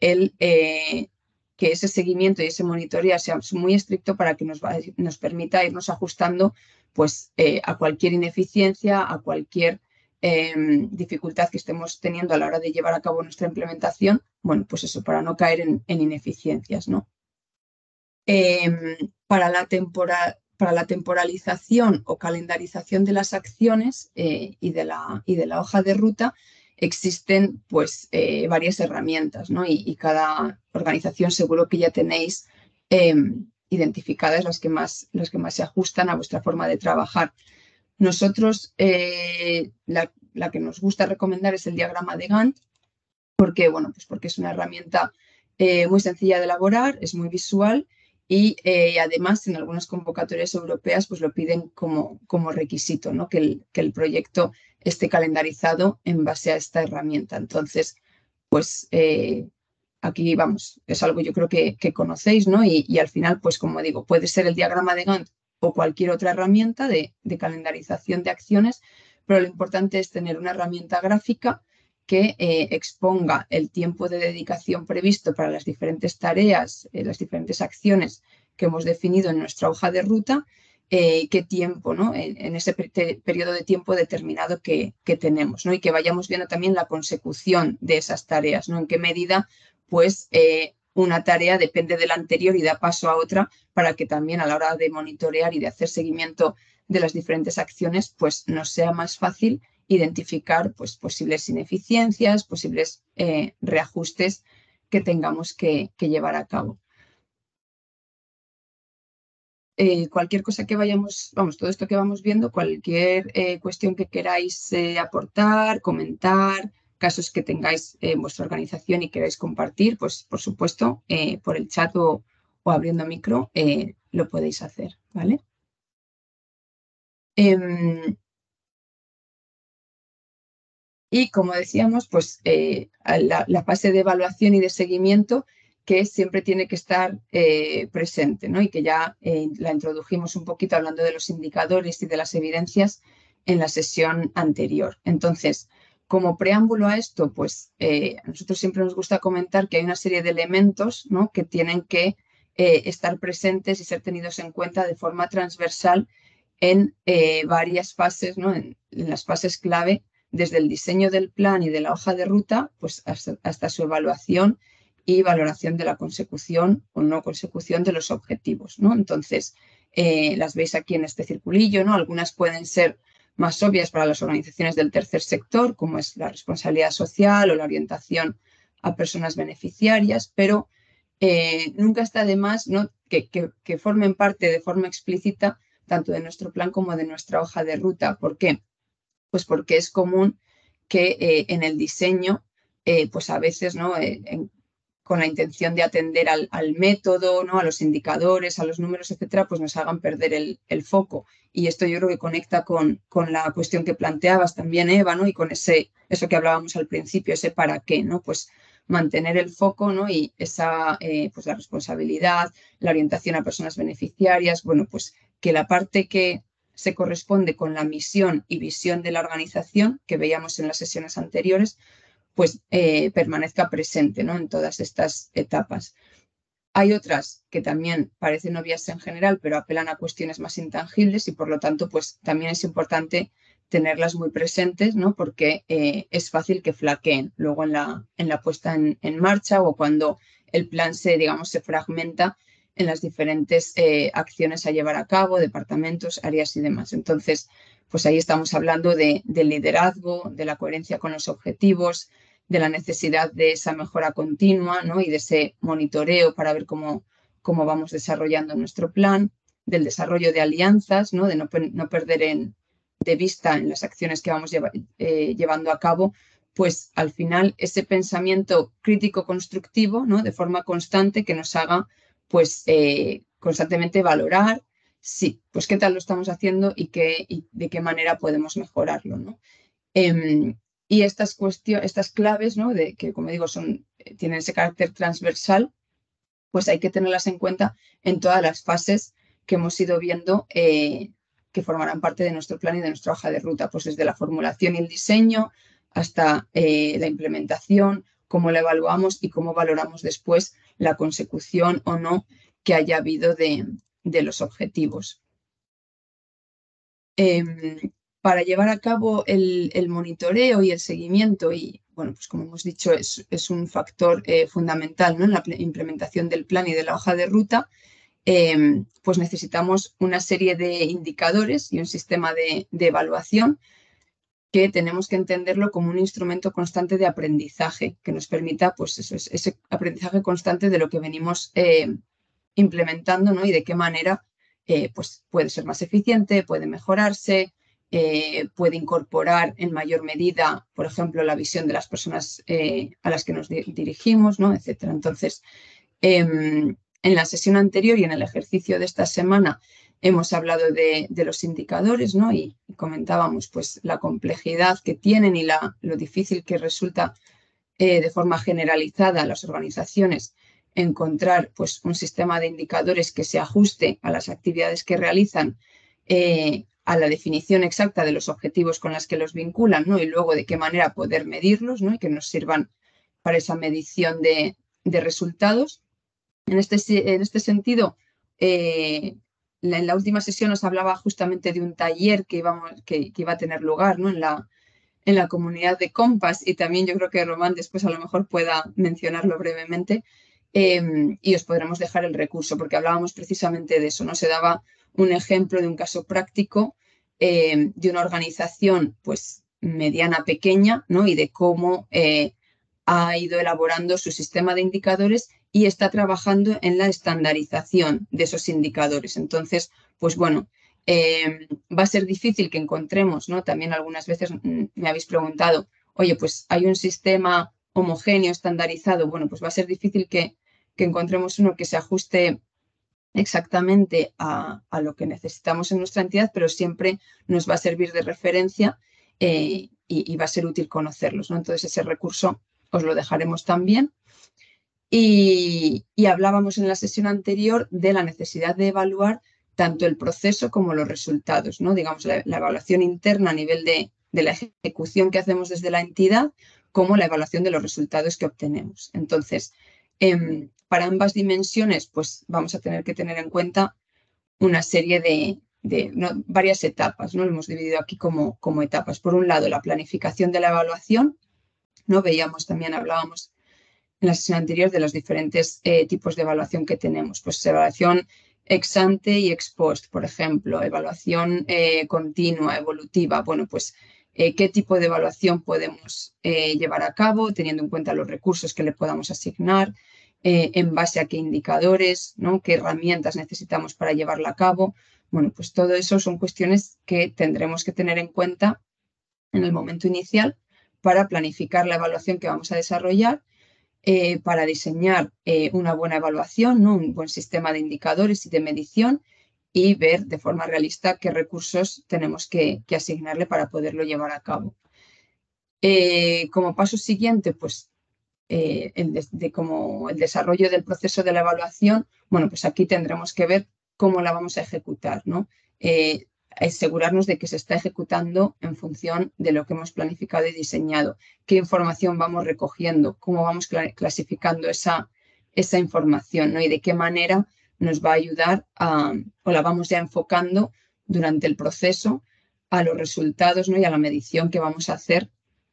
que ese seguimiento y ese monitoreo sea muy estricto para que nos permita irnos ajustando pues, a cualquier ineficiencia, a cualquier dificultad que estemos teniendo a la hora de llevar a cabo nuestra implementación, bueno, pues eso, para no caer en ineficiencias, ¿no? Para la temporalización o calendarización de las acciones y de la hoja de ruta existen pues varias herramientas, ¿no? y cada organización seguro que ya tenéis identificadas las que más se ajustan a vuestra forma de trabajar. Nosotros la que nos gusta recomendar es el diagrama de Gantt, porque es una herramienta muy sencilla de elaborar, es muy visual y además en algunas convocatorias europeas pues lo piden como requisito, ¿no? que el proyecto esté calendarizado en base a esta herramienta. Entonces, pues aquí es algo yo creo que conocéis, ¿no? y al final, pues como digo, puede ser el diagrama de Gantt o cualquier otra herramienta de calendarización de acciones, pero lo importante es tener una herramienta gráfica que exponga el tiempo de dedicación previsto para las diferentes tareas, las diferentes acciones que hemos definido en nuestra hoja de ruta, qué tiempo, ¿no? en ese periodo de tiempo determinado que tenemos, ¿no? y que vayamos viendo también la consecución de esas tareas, ¿no? en qué medida pues, una tarea depende de la anterior y da paso a otra, para que también a la hora de monitorear y de hacer seguimiento de las diferentes acciones pues nos sea más fácil identificar pues, posibles ineficiencias, posibles reajustes que tengamos que llevar a cabo. Cualquier cosa que todo esto que vamos viendo, cualquier cuestión que queráis aportar, comentar, casos que tengáis en vuestra organización y queráis compartir, pues por supuesto, por el chat o abriendo micro, lo podéis hacer, ¿vale? Y como decíamos, pues la fase de evaluación y de seguimiento que siempre tiene que estar presente, ¿no? y que ya la introdujimos un poquito hablando de los indicadores y de las evidencias en la sesión anterior. Entonces, como preámbulo a esto, pues a nosotros siempre nos gusta comentar que hay una serie de elementos, ¿no? que tienen que estar presentes y ser tenidos en cuenta de forma transversal en varias fases, ¿no? en las fases clave, desde el diseño del plan y de la hoja de ruta, pues hasta su evaluación y valoración de la consecución o no consecución de los objetivos, ¿no? Entonces, las veis aquí en este circulillo, ¿no? Algunas pueden ser más obvias para las organizaciones del tercer sector, como es la responsabilidad social o la orientación a personas beneficiarias, pero nunca está de más, ¿no?, que formen parte de forma explícita tanto de nuestro plan como de nuestra hoja de ruta. ¿Por qué? Pues porque es común que en el diseño, pues a veces, ¿no?, con la intención de atender al método, ¿no?, a los indicadores, a los números, etcétera, pues nos hagan perder el foco. Y esto yo creo que conecta con la cuestión que planteabas también, Eva, ¿no?, y con eso que hablábamos al principio, ese para qué, ¿no? Pues mantener el foco, ¿no?, y esa, pues la responsabilidad, la orientación a personas beneficiarias, bueno, pues que la parte que se corresponde con la misión y visión de la organización que veíamos en las sesiones anteriores, pues permanezca presente, ¿no?, en todas estas etapas. Hay otras que también parecen obvias en general, pero apelan a cuestiones más intangibles y por lo tanto, pues también es importante tenerlas muy presentes, ¿no?, porque es fácil que flaqueen luego en la puesta en marcha o cuando el plan se fragmenta en las diferentes acciones a llevar a cabo, departamentos, áreas y demás. Entonces, pues ahí estamos hablando del liderazgo, de la coherencia con los objetivos, de la necesidad de esa mejora continua, ¿no?, y de ese monitoreo para ver cómo vamos desarrollando nuestro plan, del desarrollo de alianzas, ¿no?, de no perder de vista en las acciones que vamos llevando a cabo, pues al final ese pensamiento crítico constructivo, ¿no?, de forma constante que nos haga pues constantemente valorar, sí, pues qué tal lo estamos haciendo y de qué manera podemos mejorarlo, ¿no? Y estas claves, ¿no?, que como digo tienen ese carácter transversal, pues hay que tenerlas en cuenta en todas las fases que hemos ido viendo que formarán parte de nuestro plan y de nuestra hoja de ruta, pues desde la formulación y el diseño hasta la implementación, cómo la evaluamos y cómo valoramos después la consecución o no que haya habido de los objetivos. Para llevar a cabo el monitoreo y el seguimiento, y bueno, pues como hemos dicho, es un factor fundamental, ¿no?, en la implementación del plan y de la hoja de ruta, pues necesitamos una serie de indicadores y un sistema de evaluación que tenemos que entenderlo como un instrumento constante de aprendizaje que nos permita, pues eso, ese aprendizaje constante de lo que venimos implementando, ¿no?, y de qué manera pues puede ser más eficiente, puede mejorarse, puede incorporar en mayor medida, por ejemplo, la visión de las personas a las que nos dirigimos, ¿no?, etcétera. Entonces, en la sesión anterior y en el ejercicio de esta semana hemos hablado de los indicadores, ¿no?, y comentábamos pues la complejidad que tienen y lo difícil que resulta de forma generalizada a las organizaciones encontrar pues un sistema de indicadores que se ajuste a las actividades que realizan, a la definición exacta de los objetivos con las que los vinculan, ¿no?, y luego de qué manera poder medirlos, ¿no?, y que nos sirvan para esa medición de resultados. En este sentido, en la última sesión os hablaba justamente de un taller que iba a tener lugar, ¿no?, en la comunidad de Compass, y también yo creo que Román después a lo mejor pueda mencionarlo brevemente, y os podremos dejar el recurso, porque hablábamos precisamente de eso, ¿no? Se daba un ejemplo de un caso práctico de una organización pues mediana, pequeña, ¿no?, y de cómo ha ido elaborando su sistema de indicadores y está trabajando en la estandarización de esos indicadores. Entonces, pues bueno, va a ser difícil que encontremos, ¿no? También algunas veces me habéis preguntado, oye, pues hay un sistema homogéneo, estandarizado. Bueno, pues va a ser difícil que encontremos uno que se ajuste exactamente a lo que necesitamos en nuestra entidad, pero siempre nos va a servir de referencia y va a ser útil conocerlos, ¿no? Entonces, ese recurso os lo dejaremos también. Y hablábamos en la sesión anterior de la necesidad de evaluar tanto el proceso como los resultados, ¿no? Digamos, la evaluación interna a nivel de la ejecución que hacemos desde la entidad, como la evaluación de los resultados que obtenemos. Entonces, para ambas dimensiones, pues vamos a tener que tener en cuenta una serie de varias etapas, ¿no? Lo hemos dividido aquí como etapas. Por un lado, la planificación de la evaluación, ¿no? Hablábamos en la sesión anterior de los diferentes tipos de evaluación que tenemos. Pues evaluación ex ante y ex post, por ejemplo, evaluación continua, evolutiva. Bueno, pues qué tipo de evaluación podemos llevar a cabo teniendo en cuenta los recursos que le podamos asignar, en base a qué indicadores, ¿no? Qué herramientas necesitamos para llevarla a cabo. Bueno, pues todo eso son cuestiones que tendremos que tener en cuenta en el momento inicial para planificar la evaluación que vamos a desarrollar, para diseñar una buena evaluación, ¿no? Un buen sistema de indicadores y de medición y ver de forma realista qué recursos tenemos que asignarle para poderlo llevar a cabo. Como paso siguiente, pues como el desarrollo del proceso de la evaluación, bueno, pues aquí tendremos que ver cómo la vamos a ejecutar, ¿no? Asegurarnos de que se está ejecutando en función de lo que hemos planificado y diseñado, qué información vamos recogiendo, cómo vamos clasificando esa información, ¿no? Y de qué manera nos va a ayudar o la vamos ya enfocando durante el proceso a los resultados, ¿no? Y a la medición que vamos a hacer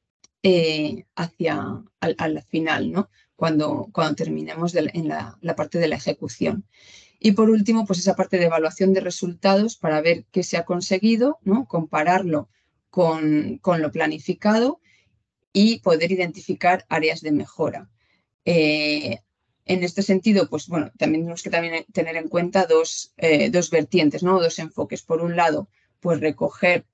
hacia al final, ¿no? Cuando terminemos en la parte de la ejecución. Y por último, pues esa parte de evaluación de resultados para ver qué se ha conseguido, ¿no? Compararlo con lo planificado y poder identificar áreas de mejora. En este sentido, pues bueno, también tenemos que tener en cuenta dos vertientes, ¿no? Dos enfoques. Por un lado, pues recoger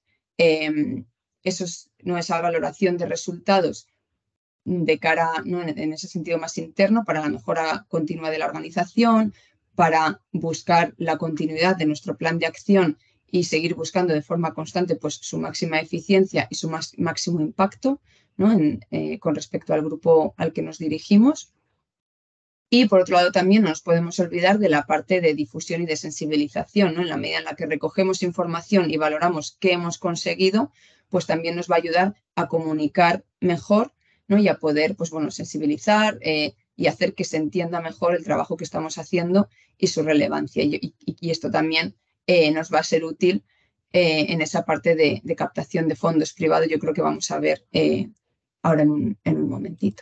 esa valoración de resultados de cara, ¿no? en ese sentido más interno, para la mejora continua de la organización, para buscar la continuidad de nuestro plan de acción y seguir buscando de forma constante pues, su máxima eficiencia y su máximo impacto, ¿no? Con respecto al grupo al que nos dirigimos. Y por otro lado también no nos podemos olvidar de la parte de difusión y de sensibilización, ¿no? En la medida en la que recogemos información y valoramos qué hemos conseguido, pues también nos va a ayudar a comunicar mejor, ¿no? Y a poder, pues bueno, sensibilizar y hacer que se entienda mejor el trabajo que estamos haciendo y su relevancia. Y esto también nos va a ser útil en esa parte de captación de fondos privados. Yo creo que vamos a ver ahora en un momentito.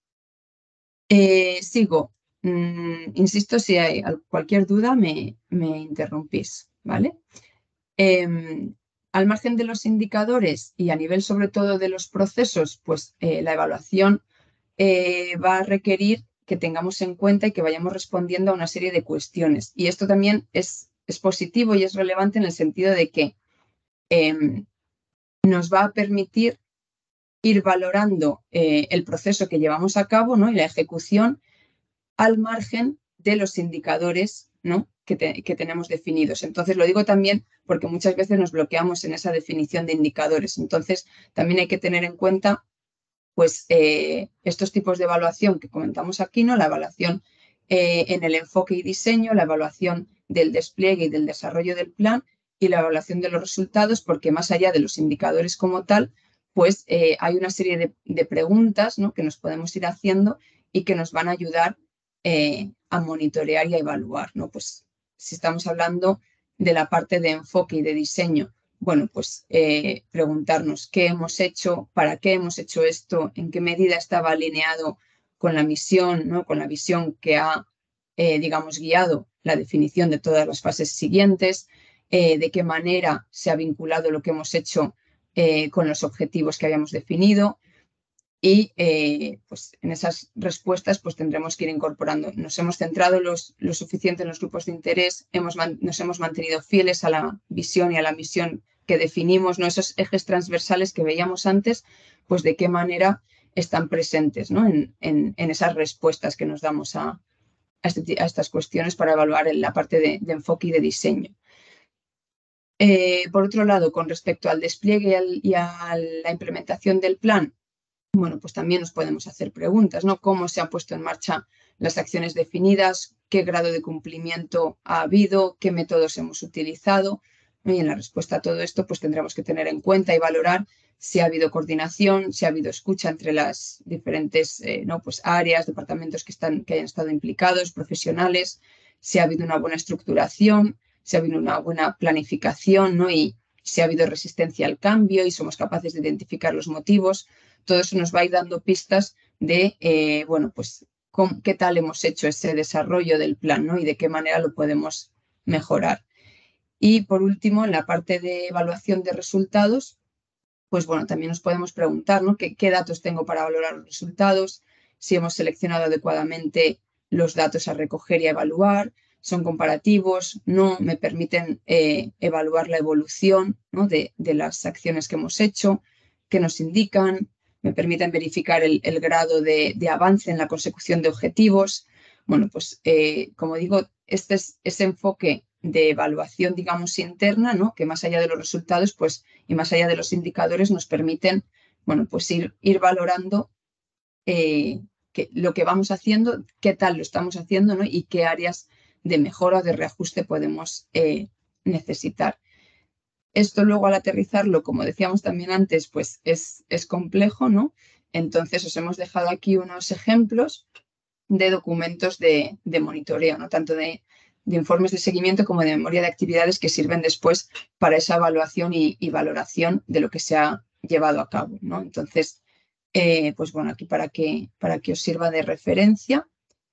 Sigo. Insisto, si hay cualquier duda me interrumpís, ¿vale? Al margen de los indicadores y a nivel sobre todo de los procesos, pues la evaluación va a requerir que tengamos en cuenta y que vayamos respondiendo a una serie de cuestiones. Y esto también es positivo y es relevante en el sentido de que nos va a permitir ir valorando el proceso que llevamos a cabo, ¿no? Y la ejecución al margen de los indicadores, ¿no? que tenemos definidos. Entonces, lo digo también porque muchas veces nos bloqueamos en esa definición de indicadores. Entonces, también hay que tener en cuenta pues, estos tipos de evaluación que comentamos aquí, ¿no? La evaluación en el enfoque y diseño, la evaluación del despliegue y del desarrollo del plan y la evaluación de los resultados, porque más allá de los indicadores como tal, pues hay una serie de preguntas, ¿no? que nos podemos ir haciendo y que nos van a ayudar a monitorear y a evaluar, ¿no? Pues si estamos hablando de la parte de enfoque y de diseño, bueno, pues preguntarnos qué hemos hecho, para qué hemos hecho esto, en qué medida estaba alineado con la misión, ¿no? Con la visión que ha, digamos, guiado la definición de todas las fases siguientes, de qué manera se ha vinculado lo que hemos hecho con los objetivos que habíamos definido. Y pues en esas respuestas pues tendremos que ir incorporando. Nos hemos centrado lo suficiente en los grupos de interés, nos hemos mantenido fieles a la visión y a la misión que definimos, ¿no? Esos ejes transversales que veíamos antes, pues de qué manera están presentes, ¿no? en esas respuestas que nos damos a estas cuestiones para evaluar en la parte de enfoque y de diseño. Por otro lado, con respecto al despliegue y a la implementación del plan, bueno, pues también nos podemos hacer preguntas, ¿no? ¿Cómo se han puesto en marcha las acciones definidas? ¿Qué grado de cumplimiento ha habido? ¿Qué métodos hemos utilizado? Y en la respuesta a todo esto, pues tendremos que tener en cuenta y valorar si ha habido coordinación, si ha habido escucha entre las diferentes pues áreas, departamentos que hayan estado implicados, profesionales, si ha habido una buena estructuración, si ha habido una buena planificación, ¿no? Y si ha habido resistencia al cambio y somos capaces de identificar los motivos. Todo eso nos va a ir dando pistas de, bueno, pues qué tal hemos hecho ese desarrollo del plan, ¿no? Y de qué manera lo podemos mejorar. Y por último, en la parte de evaluación de resultados, pues bueno, también nos podemos preguntar, ¿no? ¿Qué datos tengo para valorar los resultados? Si hemos seleccionado adecuadamente los datos a recoger y a evaluar, son comparativos, no me permiten evaluar la evolución, ¿no? de las acciones que hemos hecho, que nos indican, me permiten verificar el grado de avance en la consecución de objetivos. Bueno, pues como digo, este es ese enfoque de evaluación, digamos, interna, ¿no? Que más allá de los resultados, pues, y más allá de los indicadores, nos permiten, bueno, pues ir valorando lo que vamos haciendo, qué tal lo estamos haciendo, ¿no? Y qué áreas de mejora o de reajuste podemos necesitar. Esto luego al aterrizarlo, como decíamos también antes, pues es complejo, ¿no? Entonces os hemos dejado aquí unos ejemplos de documentos de monitoreo, ¿no? Tanto de informes de seguimiento como de memoria de actividades que sirven después para esa evaluación y valoración de lo que se ha llevado a cabo, ¿no? Entonces, pues bueno, aquí para que os sirva de referencia.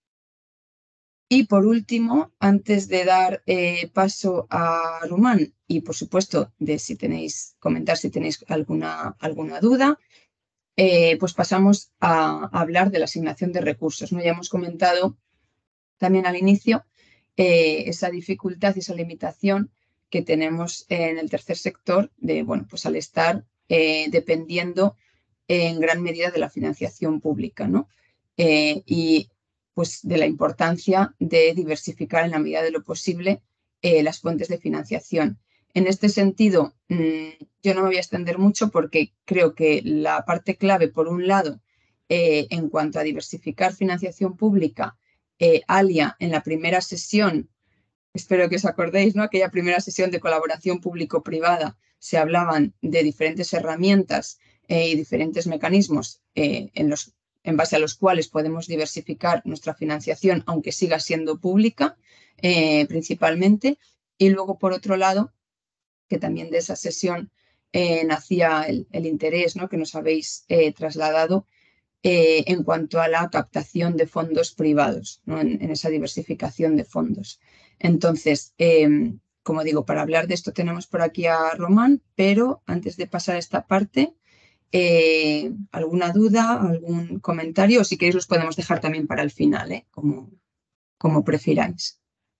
Y por último, antes de dar paso a Román y por supuesto de comentar si tenéis alguna duda, pues pasamos a hablar de la asignación de recursos, ¿no? Ya hemos comentado también al inicio esa dificultad y esa limitación que tenemos en el tercer sector de, bueno, pues al estar dependiendo en gran medida de la financiación pública, ¿no? Y pues de la importancia de diversificar en la medida de lo posible las fuentes de financiación. En este sentido, yo no me voy a extender mucho porque creo que la parte clave, por un lado, en cuanto a diversificar financiación pública, Alia, en la primera sesión, espero que os acordéis, ¿no? Aquella primera sesión de colaboración público-privada, se hablaban de diferentes herramientas y diferentes mecanismos en base a los cuales podemos diversificar nuestra financiación, aunque siga siendo pública, principalmente. Y luego, por otro lado, que también de esa sesión nacía el interés, ¿no? Que nos habéis trasladado en cuanto a la captación de fondos privados, ¿no? en esa diversificación de fondos. Entonces, como digo, para hablar de esto tenemos por aquí a Román, pero antes de pasar a esta parte, ¿alguna duda, algún comentario? O si queréis los podemos dejar también para el final, como prefiráis.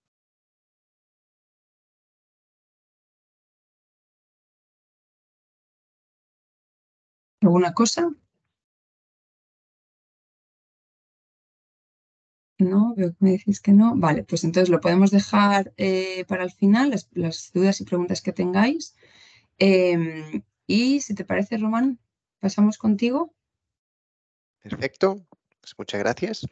¿Alguna cosa? No, veo que me decís que no. Vale, pues entonces lo podemos dejar para el final, las dudas y preguntas que tengáis. Y si te parece, Román, pasamos contigo. Perfecto, pues muchas gracias.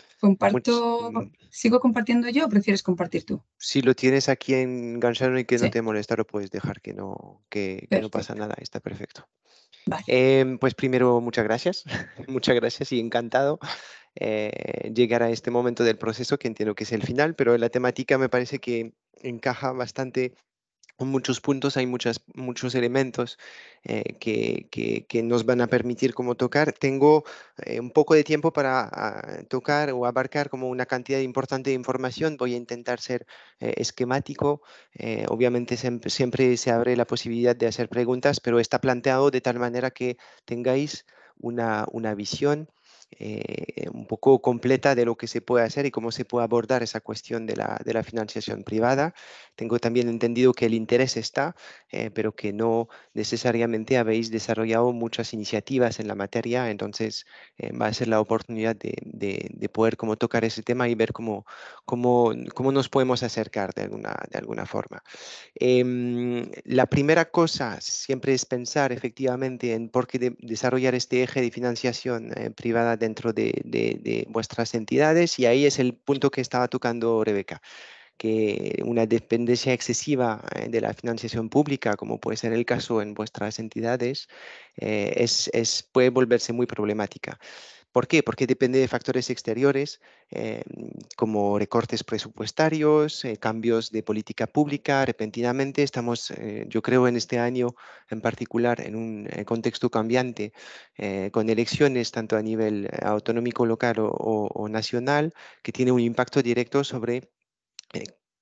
¿Sigo compartiendo yo o prefieres compartir tú? Si lo tienes aquí enganchado y que no Sí. te molesta, lo puedes dejar que no pasa nada, está perfecto. Vale. Pues primero, muchas gracias, muchas gracias y encantado llegar a este momento del proceso que entiendo que es el final, pero la temática me parece que encaja bastante con muchos puntos, hay muchos elementos que nos van a permitir como tocar. Tengo un poco de tiempo para tocar o abarcar como una cantidad importante de información. Voy a intentar ser esquemático. Obviamente siempre se abre la posibilidad de hacer preguntas, pero está planteado de tal manera que tengáis una visión un poco completa de lo que se puede hacer y cómo se puede abordar esa cuestión de la financiación privada. Tengo también entendido que el interés está, pero que no necesariamente habéis desarrollado muchas iniciativas en la materia, entonces va a ser la oportunidad de poder como tocar ese tema y ver cómo nos podemos acercar de alguna forma. La primera cosa siempre es pensar efectivamente en por qué desarrollar este eje de financiación privada dentro de vuestras entidades, y ahí es el punto que estaba tocando Rebeca, que una dependencia excesiva de la financiación pública, como puede ser el caso en vuestras entidades, puede volverse muy problemática. ¿Por qué? Porque depende de factores exteriores como recortes presupuestarios, cambios de política pública. Repentinamente estamos, yo creo, en este año en particular, en un contexto cambiante, con elecciones tanto a nivel autonómico, local o nacional, que tiene un impacto directo sobre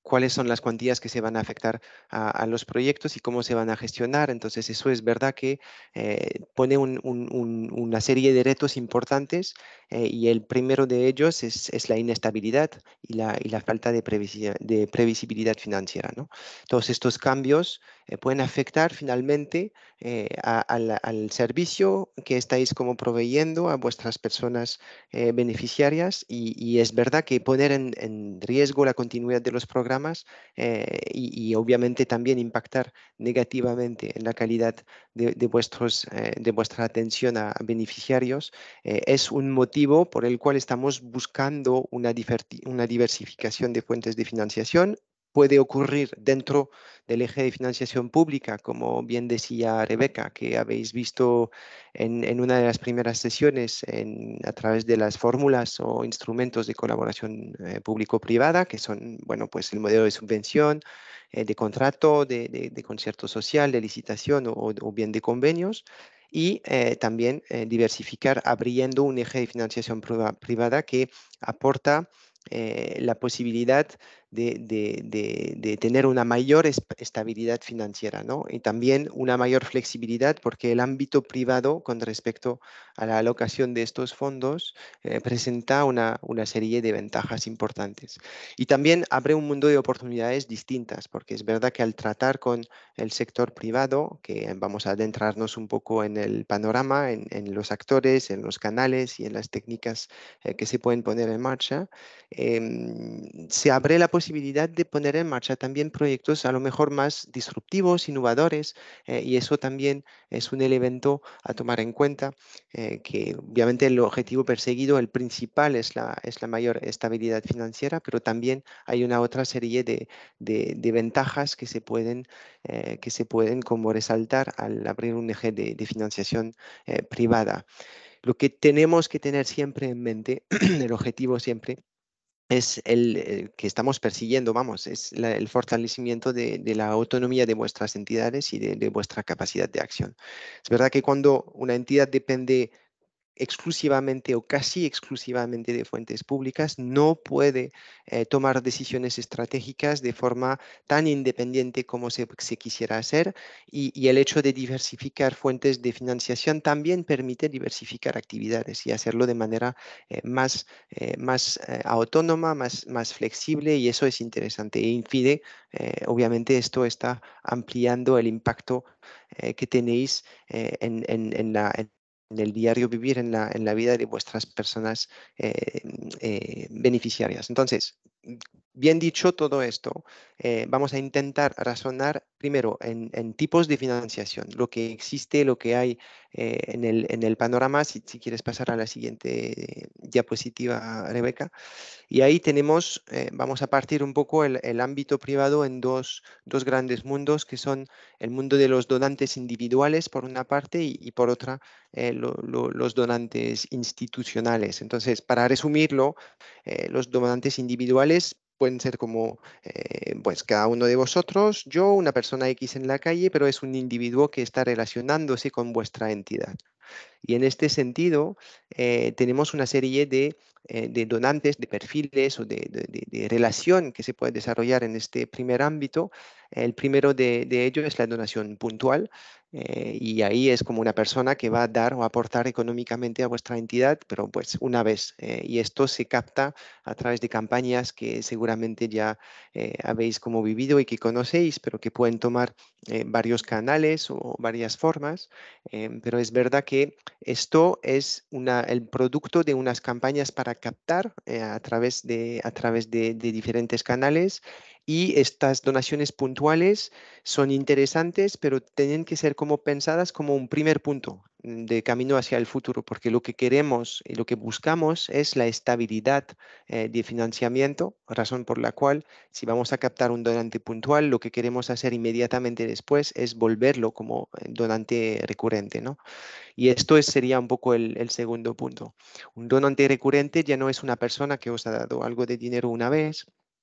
cuáles son las cuantías que se van a afectar a los proyectos y cómo se van a gestionar. Entonces, eso es verdad que pone una serie de retos importantes y el primero de ellos es la inestabilidad y la falta de previsibilidad financiera, ¿no? Todos estos cambios pueden afectar finalmente al servicio que estáis como proveyendo a vuestras personas beneficiarias y es verdad que poner en riesgo la continuidad de los programas y obviamente también impactar negativamente en la calidad de vuestra atención a beneficiarios es un motivo por el cual estamos buscando una diversificación de fuentes de financiación. Puede ocurrir dentro del eje de financiación pública, como bien decía Rebeca, que habéis visto en una de las primeras sesiones a través de las fórmulas o instrumentos de colaboración público-privada, que son, bueno, pues el modelo de subvención, de contrato, de concierto social, de licitación o bien de convenios. Y también diversificar abriendo un eje de financiación privada que aporta la posibilidad de tener una mayor estabilidad financiera, ¿no? Y también una mayor flexibilidad porque el ámbito privado con respecto a la alocación de estos fondos presenta una serie de ventajas importantes. Y también abre un mundo de oportunidades distintas porque es verdad que al tratar con el sector privado, que vamos a adentrarnos un poco en el panorama, en los actores, en los canales y en las técnicas que se pueden poner en marcha, se abre la posibilidad de poner en marcha también proyectos a lo mejor más disruptivos, innovadores, y eso también es un elemento a tomar en cuenta, que obviamente el objetivo perseguido, el principal, es la mayor estabilidad financiera, pero también hay una otra serie de ventajas que se pueden como resaltar al abrir un eje de financiación privada. Lo que tenemos que tener siempre en mente, el objetivo siempre, es el que estamos persiguiendo, vamos, es el fortalecimiento de la autonomía de vuestras entidades y de vuestra capacidad de acción. Es verdad que cuando una entidad depende exclusivamente o casi exclusivamente de fuentes públicas, no puede tomar decisiones estratégicas de forma tan independiente como se quisiera hacer y el hecho de diversificar fuentes de financiación también permite diversificar actividades y hacerlo de manera más autónoma, más flexible y eso es interesante e impide, obviamente esto está ampliando el impacto que tenéis en el diario vivir, en la vida de vuestras personas beneficiarias. Entonces, bien dicho todo esto, vamos a intentar razonar primero en tipos de financiación, lo que existe, lo que hay en el panorama. Si quieres pasar a la siguiente diapositiva, Rebeca. Y ahí tenemos, vamos a partir un poco el ámbito privado en dos grandes mundos, que son el mundo de los donantes individuales, por una parte, y por otra, los donantes institucionales. Entonces, para resumirlo, los donantes individuales pueden ser como, pues cada uno de vosotros, yo, una persona X en la calle, pero es un individuo que está relacionándose con vuestra entidad. Y en este sentido, tenemos una serie de donantes, de perfiles o de relación que se puede desarrollar en este primer ámbito. El primero de ellos es la donación puntual y ahí es como una persona que va a dar o aportar económicamente a vuestra entidad, pero pues una vez. Y esto se capta a través de campañas que seguramente ya habéis como vivido y que conocéis, pero que pueden tomar varios canales o varias formas. Pero es verdad que esto es el producto de unas campañas para captar a través de diferentes canales y estas donaciones puntuales son interesantes, pero tienen que ser como pensadas como un primer punto de camino hacia el futuro, porque lo que queremos y lo que buscamos es la estabilidad de financiamiento, razón por la cual si vamos a captar un donante puntual, lo que queremos hacer inmediatamente después es volverlo como donante recurrente, ¿no? Y esto sería un poco el segundo punto. Un donante recurrente ya no es una persona que os ha dado algo de dinero una vez,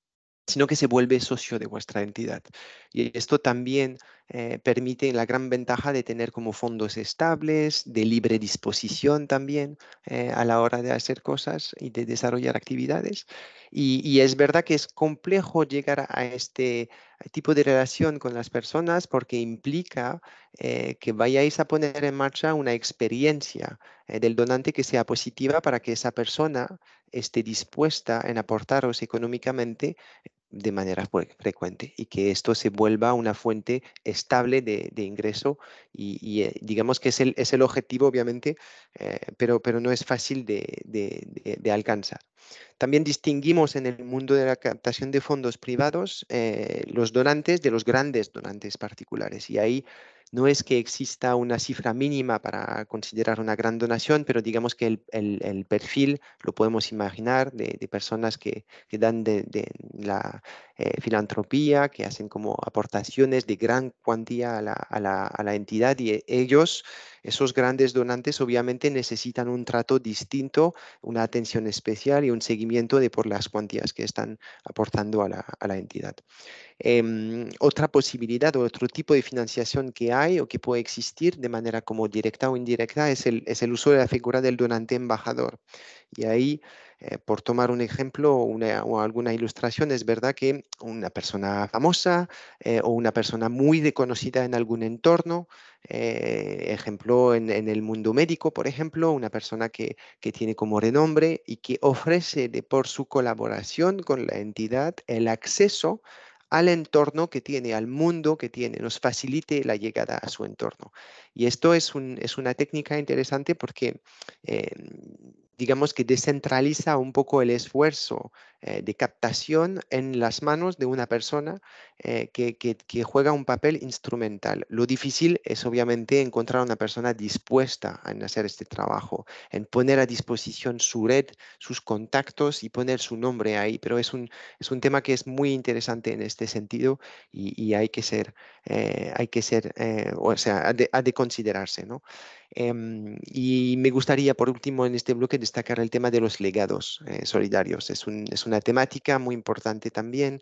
sino que se vuelve socio de vuestra entidad. Y esto también permite la gran ventaja de tener como fondos estables, de libre disposición también a la hora de hacer cosas y de desarrollar actividades. Y es verdad que es complejo llegar a este tipo de relación con las personas porque implica que vayáis a poner en marcha una experiencia del donante que sea positiva para que esa persona esté dispuesta en aportaros económicamente de manera frecuente y que esto se vuelva una fuente estable de ingreso digamos que es el objetivo, obviamente, pero no es fácil de alcanzar. También distinguimos en el mundo de la captación de fondos privados los donantes de los grandes donantes particulares. Y ahí no es que exista una cifra mínima para considerar una gran donación, pero digamos que el perfil lo podemos imaginar de personas que dan de la filantropía, que hacen como aportaciones de gran cuantía a la entidad y ellos, esos grandes donantes, obviamente necesitan un trato distinto, una atención especial y un seguimiento de por las cuantías que están aportando a la entidad. Otra posibilidad o otro tipo de financiación que hay o que puede existir de manera como directa o indirecta es el uso de la figura del donante embajador. Y ahí, por tomar un ejemplo o alguna ilustración, es verdad que una persona famosa o una persona muy reconocida en algún entorno, ejemplo en el mundo médico, por ejemplo, una persona que tiene como renombre y que ofrece por su colaboración con la entidad el acceso al entorno que tiene, al mundo que tiene, nos facilite la llegada a su entorno. Y esto es una técnica interesante porque eh, digamos que descentraliza un poco el esfuerzo de captación en las manos de una persona que juega un papel instrumental. Lo difícil es obviamente encontrar una persona dispuesta en hacer este trabajo, en poner a disposición su red, sus contactos y poner su nombre ahí, pero es un tema que es muy interesante en este sentido y o sea, ha de considerarse, ¿no? Y me gustaría, por último, en este bloque destacar el tema de los legados solidarios. Es una temática muy importante también.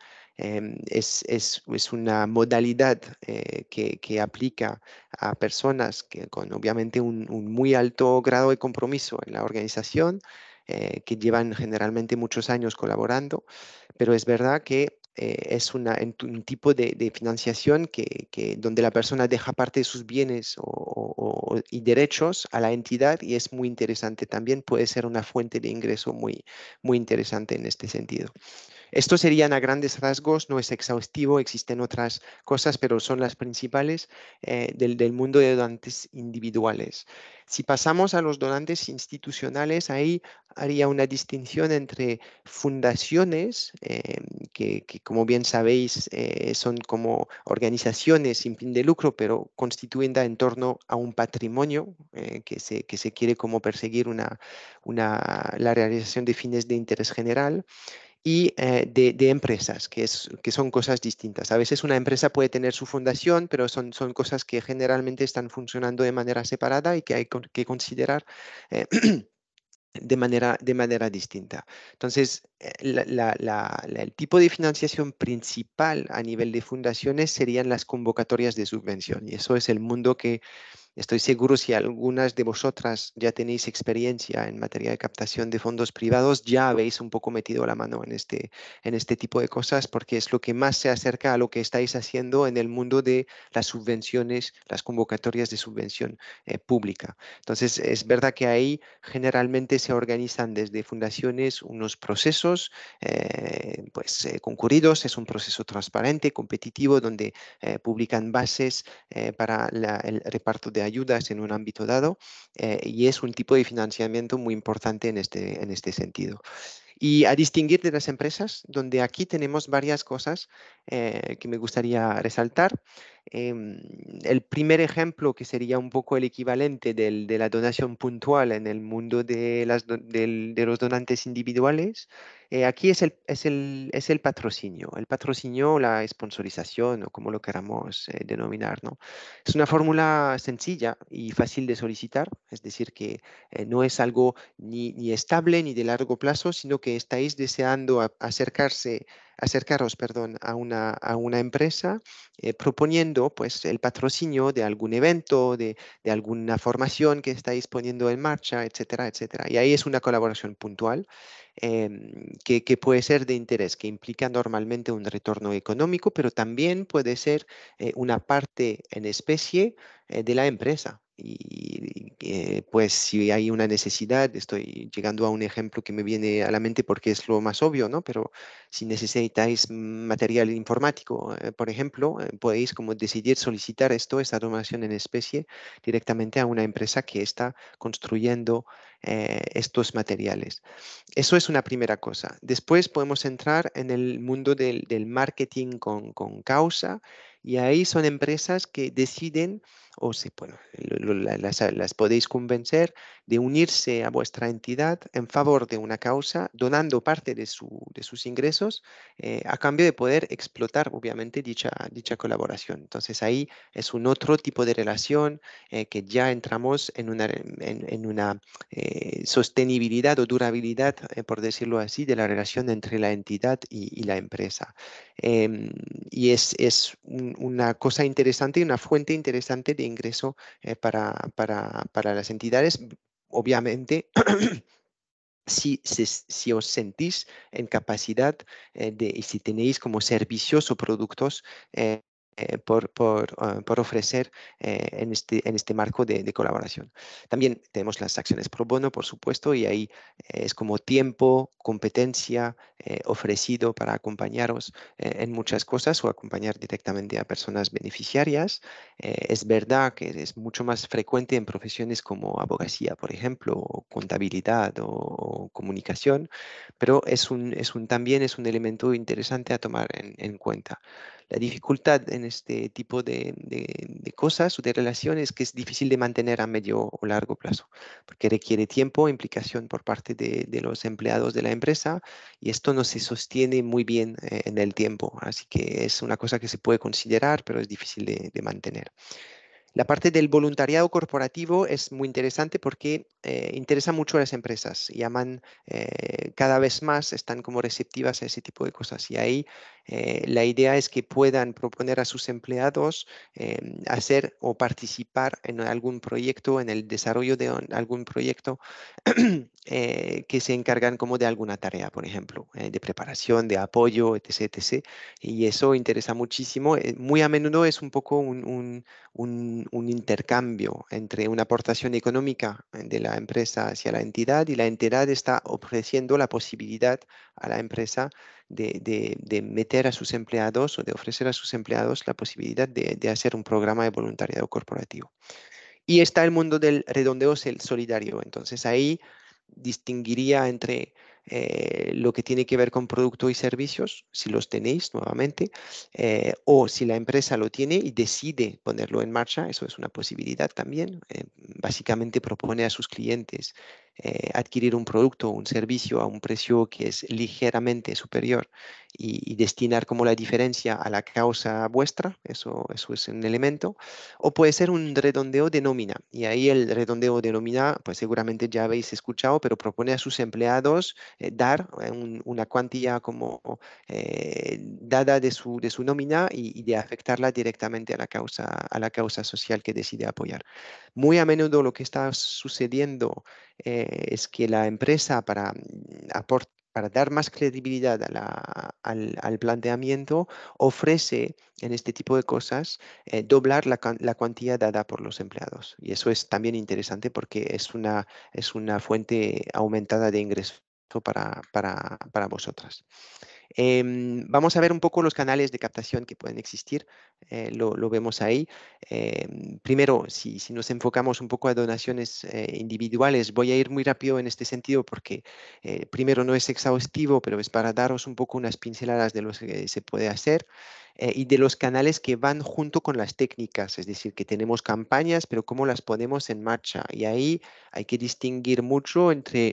Es una modalidad que aplica a personas con obviamente un muy alto grado de compromiso en la organización, que llevan generalmente muchos años colaborando, pero es verdad que es un tipo de financiación donde la persona deja parte de sus bienes y derechos a la entidad y es muy interesante también, puede ser una fuente de ingreso muy, muy interesante en este sentido. Esto serían a grandes rasgos, no es exhaustivo, existen otras cosas, pero son las principales del mundo de donantes individuales. Si pasamos a los donantes institucionales, ahí haría una distinción entre fundaciones, que como bien sabéis son como organizaciones sin fin de lucro, pero constituyen en torno a un patrimonio que se quiere como perseguir la realización de fines de interés general y de empresas, que son cosas distintas. A veces una empresa puede tener su fundación, pero son cosas que generalmente están funcionando de manera separada y que hay que considerar eh, de manera distinta. Entonces, el tipo de financiación principal a nivel de fundaciones serían las convocatorias de subvención. Y eso es el mundo que estoy seguro si algunas de vosotras ya tenéis experiencia en materia de captación de fondos privados, ya habéis un poco metido la mano en este tipo de cosas porque es lo que más se acerca a lo que estáis haciendo en el mundo de las subvenciones, las convocatorias de subvención pública. Entonces, es verdad que ahí generalmente se organizan desde fundaciones unos procesos concurridos, es un proceso transparente, competitivo, donde publican bases para el reparto de ayudas en un ámbito dado y es un tipo de financiamiento muy importante en este sentido. Y a distinguir de las empresas, donde aquí tenemos varias cosas que me gustaría resaltar. El primer ejemplo, que sería un poco el equivalente de la donación puntual en el mundo de los donantes individuales, aquí es el patrocinio. El patrocinio o la sponsorización, o como lo queramos denominar, ¿no? Es una fórmula sencilla y fácil de solicitar, es decir, que no es algo ni estable ni de largo plazo, sino que estáis deseando acercarse acercaros, perdón, a una empresa proponiendo pues el patrocinio de algún evento, de alguna formación que estáis poniendo en marcha, etcétera, etcétera. Y ahí es una colaboración puntual que puede ser de interés, que implica normalmente un retorno económico, pero también puede ser una parte en especie de la empresa. Y pues si hay una necesidad, estoy llegando a un ejemplo que me viene a la mente porque es lo más obvio, ¿no? Pero si necesitáis material informático, por ejemplo, podéis como decidir solicitar esta donación en especie directamente a una empresa que está construyendo estos materiales. Eso es una primera cosa. Después podemos entrar en el mundo del marketing con causa y ahí son empresas que deciden o bueno, las podéis convencer de unirse a vuestra entidad en favor de una causa, donando parte de sus ingresos a cambio de poder explotar, obviamente, dicha colaboración. Entonces ahí es un otro tipo de relación que ya entramos en una sostenibilidad o durabilidad, por decirlo así, de la relación entre la entidad y la empresa. Y es una cosa interesante y una fuente interesante de ingreso para las entidades. Obviamente, si os sentís en capacidad y si tenéis como servicios o productos por ofrecer en este marco de colaboración. También tenemos las acciones pro bono, por supuesto, y ahí es como tiempo, competencia ofrecido para acompañaros en muchas cosas o acompañar directamente a personas beneficiarias. Es verdad que es mucho más frecuente en profesiones como abogacía, por ejemplo, o contabilidad o comunicación, pero también es un elemento interesante a tomar en cuenta. La dificultad en este tipo de cosas o de relaciones que es difícil de mantener a medio o largo plazo, porque requiere tiempo, implicación por parte de los empleados de la empresa y esto no se sostiene muy bien en el tiempo. Así que es una cosa que se puede considerar, pero es difícil de mantener. La parte del voluntariado corporativo es muy interesante porque interesa mucho a las empresas y aman cada vez más, están como receptivas a ese tipo de cosas. Y ahí la idea es que puedan proponer a sus empleados hacer o participar en algún proyecto, en el desarrollo de algún proyecto que se encargan como de alguna tarea, por ejemplo, de preparación, de apoyo, etc., etc. Y eso interesa muchísimo. Muy a menudo es un poco un intercambio entre una aportación económica de la empresa hacia la entidad y la entidad está ofreciendo la posibilidad a la empresa de meter a sus empleados o de ofrecer a sus empleados la posibilidad de hacer un programa de voluntariado corporativo. Y está el mundo del redondeo solidario. Entonces ahí distinguiría entre lo que tiene que ver con producto y servicios, si los tenéis nuevamente, o si la empresa lo tiene y decide ponerlo en marcha, eso es una posibilidad también. Básicamente propone a sus clientes adquirir un producto o un servicio a un precio que es ligeramente superior y destinar como la diferencia a la causa vuestra, eso es un elemento, o puede ser un redondeo de nómina. Y ahí el redondeo de nómina, pues seguramente ya habéis escuchado, pero propone a sus empleados dar una cuantía como dada de su nómina y de afectarla directamente a la causa social que decide apoyar. Muy a menudo lo que está sucediendo es que la empresa para dar más credibilidad al planteamiento, ofrece en este tipo de cosas doblar la cuantía dada por los empleados. Y eso es también interesante porque es una fuente aumentada de ingreso para vosotras. Vamos a ver un poco los canales de captación que pueden existir, lo vemos ahí. Primero, si nos enfocamos un poco a donaciones individuales, voy a ir muy rápido en este sentido porque primero no es exhaustivo, pero es para daros un poco unas pinceladas de lo que se puede hacer y de los canales que van junto con las técnicas, es decir, que tenemos campañas, pero cómo las ponemos en marcha. Y ahí hay que distinguir mucho entre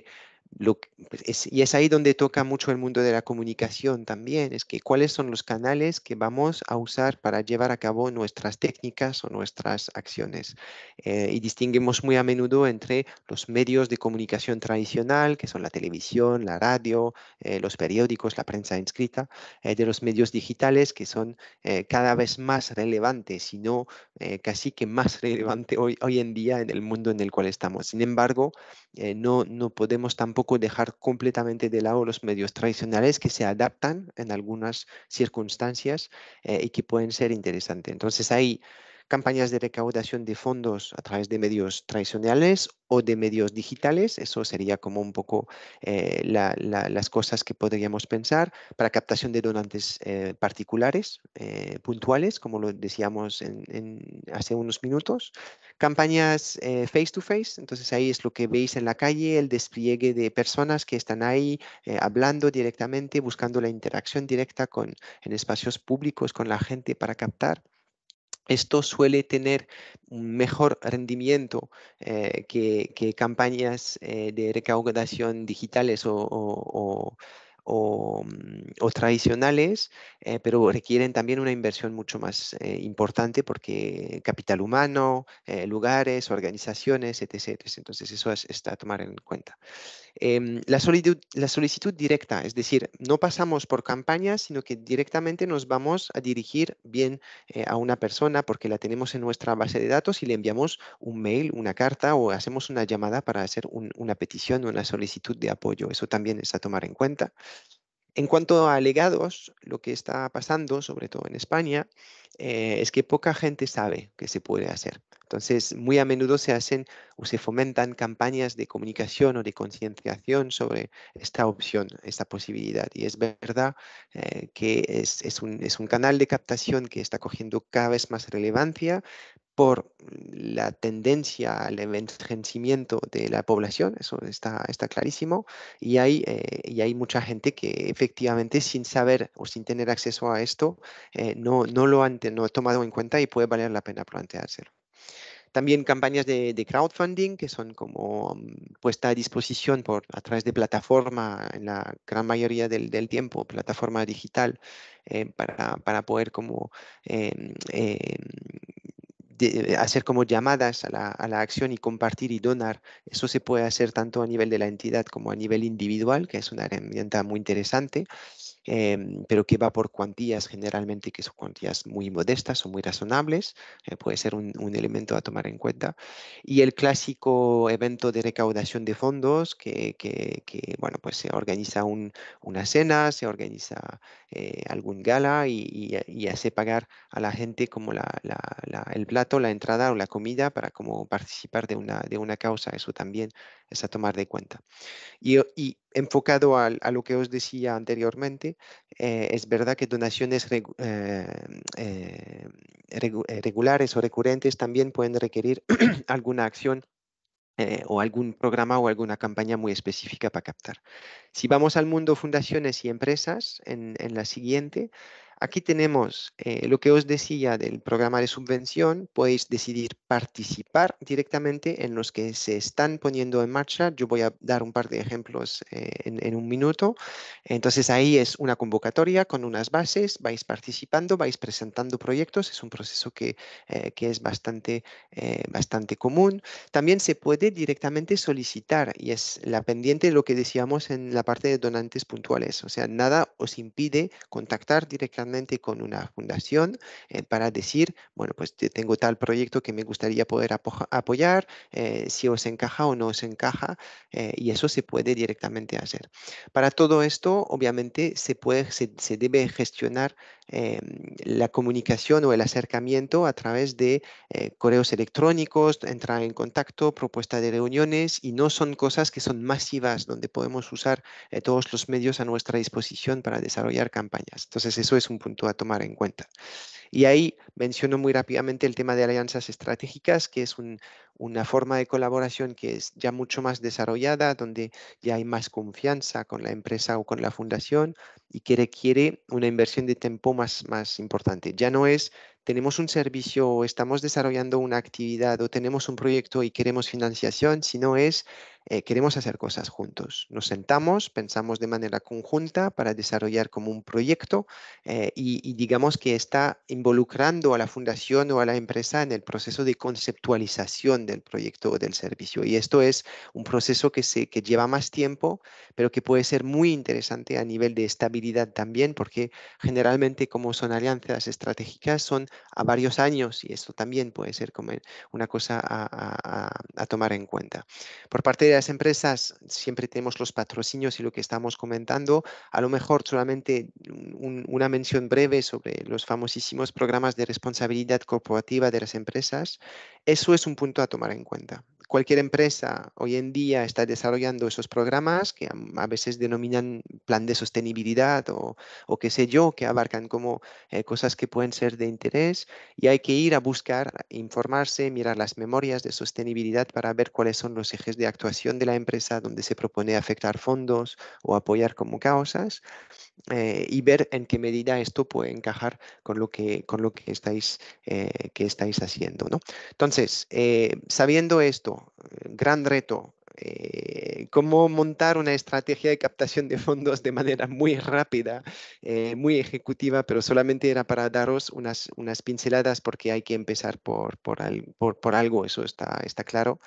y es ahí donde toca mucho el mundo de la comunicación también, es que cuáles son los canales que vamos a usar para llevar a cabo nuestras técnicas o nuestras acciones. Y distinguimos muy a menudo entre los medios de comunicación tradicional, que son la televisión, la radio, los periódicos, la prensa inscrita, de los medios digitales, que son cada vez más relevantes, y no casi que más relevante hoy en día en el mundo en el cual estamos. Sin embargo, no podemos tampoco dejar completamente de lado los medios tradicionales que se adaptan en algunas circunstancias y que pueden ser interesantes. Entonces hay campañas de recaudación de fondos a través de medios tradicionales o de medios digitales. Eso sería como un poco las cosas que podríamos pensar para captación de donantes particulares, puntuales, como lo decíamos hace unos minutos. Campañas face to face, entonces ahí es lo que veis en la calle, el despliegue de personas que están ahí hablando directamente, buscando la interacción directa en espacios públicos con la gente para captar. Esto suele tener un mejor rendimiento que campañas de recaudación digitales o tradicionales, pero requieren también una inversión mucho más importante porque capital humano, lugares, organizaciones, etc. Entonces eso está a tomar en cuenta. La solicitud directa, es decir, no pasamos por campañas, sino que directamente nos vamos a dirigir bien a una persona porque la tenemos en nuestra base de datos y le enviamos un mail, una carta o hacemos una llamada para hacer una petición, una solicitud de apoyo. Eso también es a tomar en cuenta. En cuanto a legados, lo que está pasando, sobre todo en España, es que poca gente sabe que se puede hacer. Entonces, muy a menudo se hacen o se fomentan campañas de comunicación o de concienciación sobre esta opción, esta posibilidad. Y es verdad que es un canal de captación que está cogiendo cada vez más relevancia por la tendencia al envejecimiento de la población, eso está clarísimo, y hay mucha gente que efectivamente sin saber o sin tener acceso a esto no ha tomado en cuenta y puede valer la pena planteárselo. También campañas de crowdfunding que son como puesta a disposición a través de plataforma, en la gran mayoría del tiempo, plataforma digital, para poder como hacer como llamadas a la acción y compartir y donar. Eso se puede hacer tanto a nivel de la entidad como a nivel individual, que es una herramienta muy interesante, pero que va por cuantías generalmente, que son cuantías muy modestas o muy razonables. Puede ser un elemento a tomar en cuenta. Y el clásico evento de recaudación de fondos, bueno, pues se organiza una cena, se organiza algún gala y hace pagar a la gente como el plato, la entrada o la comida para como participar de una causa. Eso también es a tomar de cuenta. Y enfocado a lo que os decía anteriormente, es verdad que donaciones regulares o recurrentes también pueden requerir alguna acción o algún programa o alguna campaña muy específica para captar. Si vamos al mundo fundaciones y empresas, en la siguiente, aquí tenemos lo que os decía del programa de subvención. Podéis decidir participar directamente en los que se están poniendo en marcha. Yo voy a dar un par de ejemplos en un minuto. Entonces ahí es una convocatoria con unas bases, vais participando, vais presentando proyectos. Es un proceso que es bastante común. También se puede directamente solicitar y es la pendiente de lo que decíamos en la parte de donantes puntuales. O sea, nada os impide contactar directamente con una fundación para decir, bueno, pues tengo tal proyecto que me gustaría poder apoyar, si os encaja o no os encaja, y eso se puede directamente hacer. Para todo esto, obviamente, se debe gestionar la comunicación o el acercamiento a través de correos electrónicos, entrar en contacto, propuesta de reuniones, y no son cosas que son masivas donde podemos usar todos los medios a nuestra disposición para desarrollar campañas. Entonces eso es un punto a tomar en cuenta. Y ahí menciono muy rápidamente el tema de alianzas estratégicas, que es una forma de colaboración que es ya mucho más desarrollada, donde ya hay más confianza con la empresa o con la fundación y que requiere una inversión de tiempo más importante. Ya no es tenemos un servicio o estamos desarrollando una actividad o tenemos un proyecto y queremos financiación, sino es queremos hacer cosas juntos. Nos sentamos, pensamos de manera conjunta para desarrollar como un proyecto y digamos que está involucrando a la fundación o a la empresa en el proceso de conceptualización del proyecto o del servicio. Y esto es un proceso que lleva más tiempo, pero que puede ser muy interesante a nivel de estabilidad también, porque generalmente como son alianzas estratégicas son a varios años y esto también puede ser como una cosa a tomar en cuenta. Por parte de las empresas siempre tenemos los patrocinios y lo que estamos comentando, a lo mejor solamente una mención breve sobre los famosísimos programas de responsabilidad corporativa de las empresas. Eso es un punto a tomar en cuenta. Cualquier empresa hoy en día está desarrollando esos programas que a veces denominan plan de sostenibilidad o qué sé yo, que abarcan como cosas que pueden ser de interés y hay que ir a buscar, informarse, mirar las memorias de sostenibilidad para ver cuáles son los ejes de actuación de la empresa donde se propone afectar fondos o apoyar como causas y ver en qué medida esto puede encajar con lo que estáis haciendo, ¿no? Entonces, sabiendo esto, gran reto, cómo montar una estrategia de captación de fondos de manera muy rápida, muy ejecutiva, pero solamente era para daros unas pinceladas porque hay que empezar por algo, eso está claro.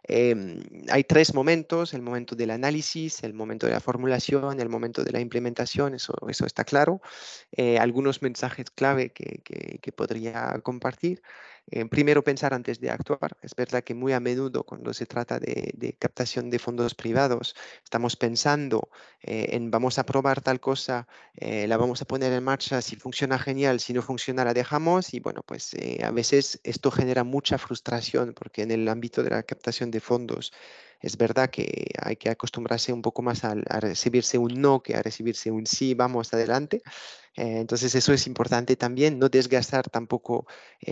Hay tres momentos, el momento del análisis, el momento de la formulación, el momento de la implementación, eso está claro. Algunos mensajes clave que podría compartir. Primero, pensar antes de actuar. Es verdad que muy a menudo cuando se trata de captación de fondos privados, estamos pensando en vamos a probar tal cosa, la vamos a poner en marcha, si funciona genial, si no funciona la dejamos y bueno, pues a veces esto genera mucha frustración porque en el ámbito de la captación de fondos es verdad que hay que acostumbrarse un poco más a recibirse un no que a recibirse un sí, vamos adelante. Entonces eso es importante también, no desgastar tampoco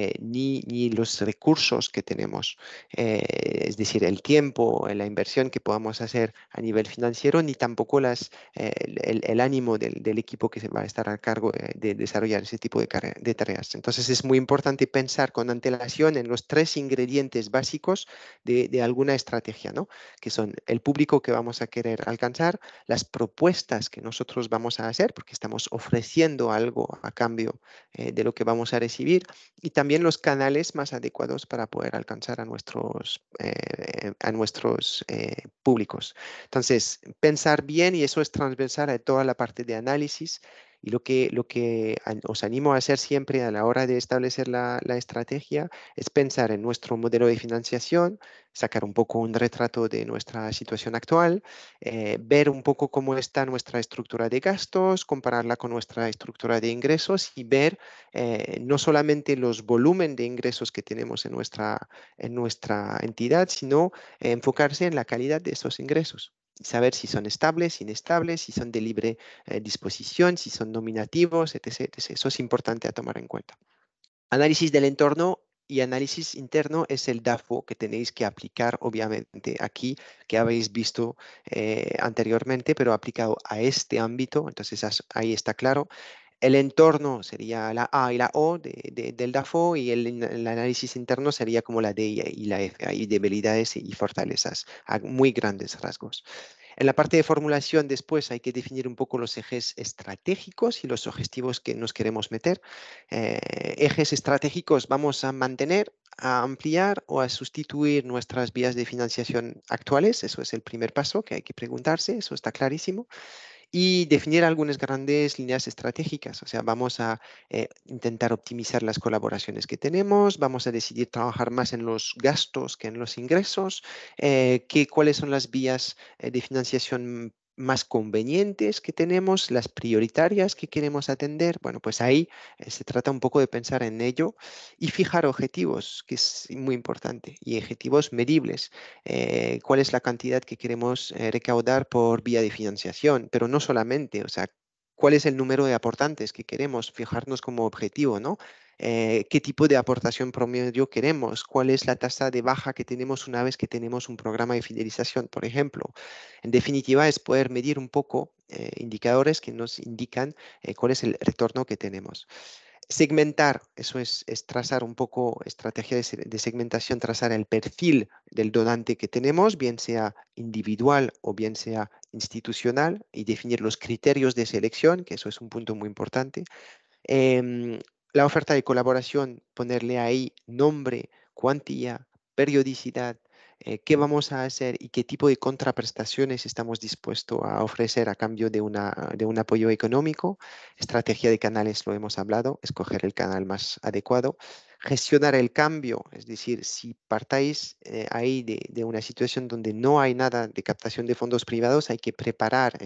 ni los recursos que tenemos, es decir, el tiempo, la inversión que podamos hacer a nivel financiero, ni tampoco el ánimo del equipo que se va a estar a cargo de desarrollar ese tipo de tareas. Entonces es muy importante pensar con antelación en los tres ingredientes básicos de alguna estrategia, ¿no? Que son el público que vamos a querer alcanzar, las propuestas que nosotros vamos a hacer, porque estamos ofreciendo algo a cambio de lo que vamos a recibir, y también los canales más adecuados para poder alcanzar a nuestros públicos. Entonces, pensar bien, y eso es transversal a toda la parte de análisis, y lo que os animo a hacer siempre a la hora de establecer la estrategia es pensar en nuestro modelo de financiación, sacar un poco un retrato de nuestra situación actual, ver un poco cómo está nuestra estructura de gastos, compararla con nuestra estructura de ingresos y ver no solamente los volúmenes de ingresos que tenemos en nuestra entidad, sino enfocarse en la calidad de esos ingresos. Saber si son estables, inestables, si son de libre disposición, si son nominativos, etc., etc. Eso es importante a tomar en cuenta. Análisis del entorno y análisis interno es el DAFO que tenéis que aplicar, obviamente, aquí, que habéis visto anteriormente, pero aplicado a este ámbito, entonces ahí está claro. El entorno sería la A y la O del DAFO y el análisis interno sería como la D y la F, hay debilidades y fortalezas a muy grandes rasgos. En la parte de formulación después hay que definir un poco los ejes estratégicos y los objetivos que nos queremos meter. Ejes estratégicos vamos a mantener, a ampliar o a sustituir nuestras vías de financiación actuales. Eso es el primer paso que hay que preguntarse, eso está clarísimo. Y definir algunas grandes líneas estratégicas. O sea, vamos a intentar optimizar las colaboraciones que tenemos, vamos a decidir trabajar más en los gastos que en los ingresos, cuáles son las vías de financiación más convenientes que tenemos, las prioritarias que queremos atender. Bueno, pues ahí se trata un poco de pensar en ello y fijar objetivos, que es muy importante, y objetivos medibles. Cuál es la cantidad que queremos recaudar por vía de financiación, pero no solamente, o sea, cuál es el número de aportantes que queremos fijarnos como objetivo, ¿no? ¿Qué tipo de aportación promedio queremos? ¿Cuál es la tasa de baja que tenemos una vez que tenemos un programa de fidelización, por ejemplo? En definitiva, es poder medir un poco indicadores que nos indican cuál es el retorno que tenemos. Segmentar, eso es trazar un poco estrategia de segmentación, trazar el perfil del donante que tenemos, bien sea individual o bien sea institucional, y definir los criterios de selección, que eso es un punto muy importante. La oferta de colaboración, ponerle ahí nombre, cuantía, periodicidad, qué vamos a hacer y qué tipo de contraprestaciones estamos dispuestos a ofrecer a cambio de un apoyo económico. Estrategia de canales, lo hemos hablado, escoger el canal más adecuado. Gestionar el cambio, es decir, si partáis ahí de una situación donde no hay nada de captación de fondos privados, hay que preparar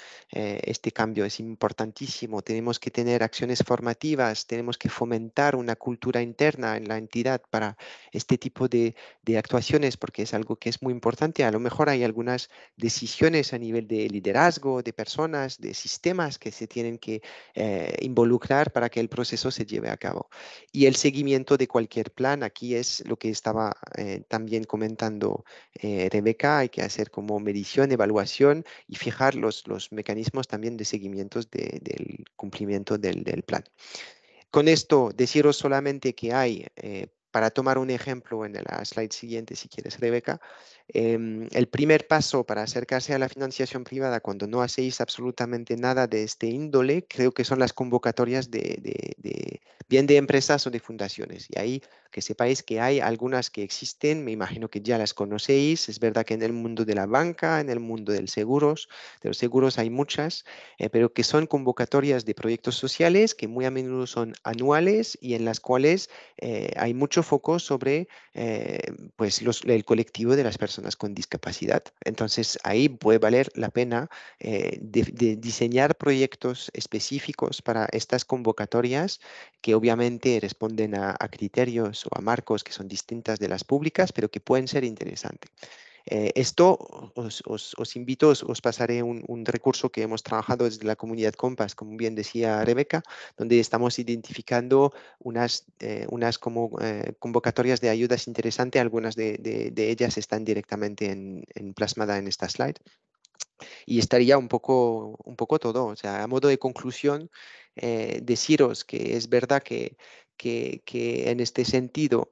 este cambio. Es importantísimo. Tenemos que tener acciones formativas, tenemos que fomentar una cultura interna en la entidad para este tipo de actuaciones, porque es algo que es muy importante. A lo mejor hay algunas decisiones a nivel de liderazgo, de personas, de sistemas que se tienen que involucrar para que el proceso se lleve a cabo. Y el seguimiento de cualquier plan, aquí es lo que estaba también comentando Rebeca, hay que hacer como medición, evaluación y fijar los mecanismos también de seguimientos del cumplimiento del plan. Con esto, deciros solamente que hay, para tomar un ejemplo en la slide siguiente, si quieres, Rebeca, el primer paso para acercarse a la financiación privada cuando no hacéis absolutamente nada de este índole, creo que son las convocatorias bien de empresas o de fundaciones. Y ahí que sepáis que hay algunas que existen, me imagino que ya las conocéis. Es verdad que en el mundo de la banca, en el mundo de los seguros hay muchas, pero que son convocatorias de proyectos sociales que muy a menudo son anuales y en las cuales hay mucho foco sobre pues el colectivo de las personas con discapacidad. Entonces ahí puede valer la pena de diseñar proyectos específicos para estas convocatorias que obviamente responden a criterios o a marcos que son distintas de las públicas, pero que pueden ser interesantes. Esto os invito, os pasaré un recurso que hemos trabajado desde la comunidad Compass, como bien decía Rebeca, donde estamos identificando unas como convocatorias de ayudas interesantes. Algunas de ellas están directamente plasmadas en esta slide. Y estaría un poco todo. O sea, a modo de conclusión, deciros que es verdad que en este sentido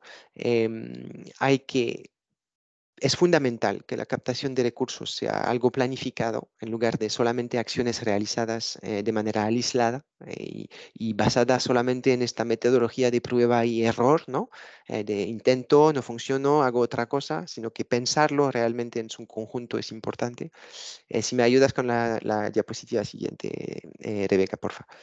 es fundamental que la captación de recursos sea algo planificado en lugar de solamente acciones realizadas de manera aislada y basada solamente en esta metodología de prueba y error, ¿no? De intento, no funcionó, hago otra cosa, sino que pensarlo realmente en su conjunto es importante. Si me ayudas con la diapositiva siguiente, Rebeca, por favor.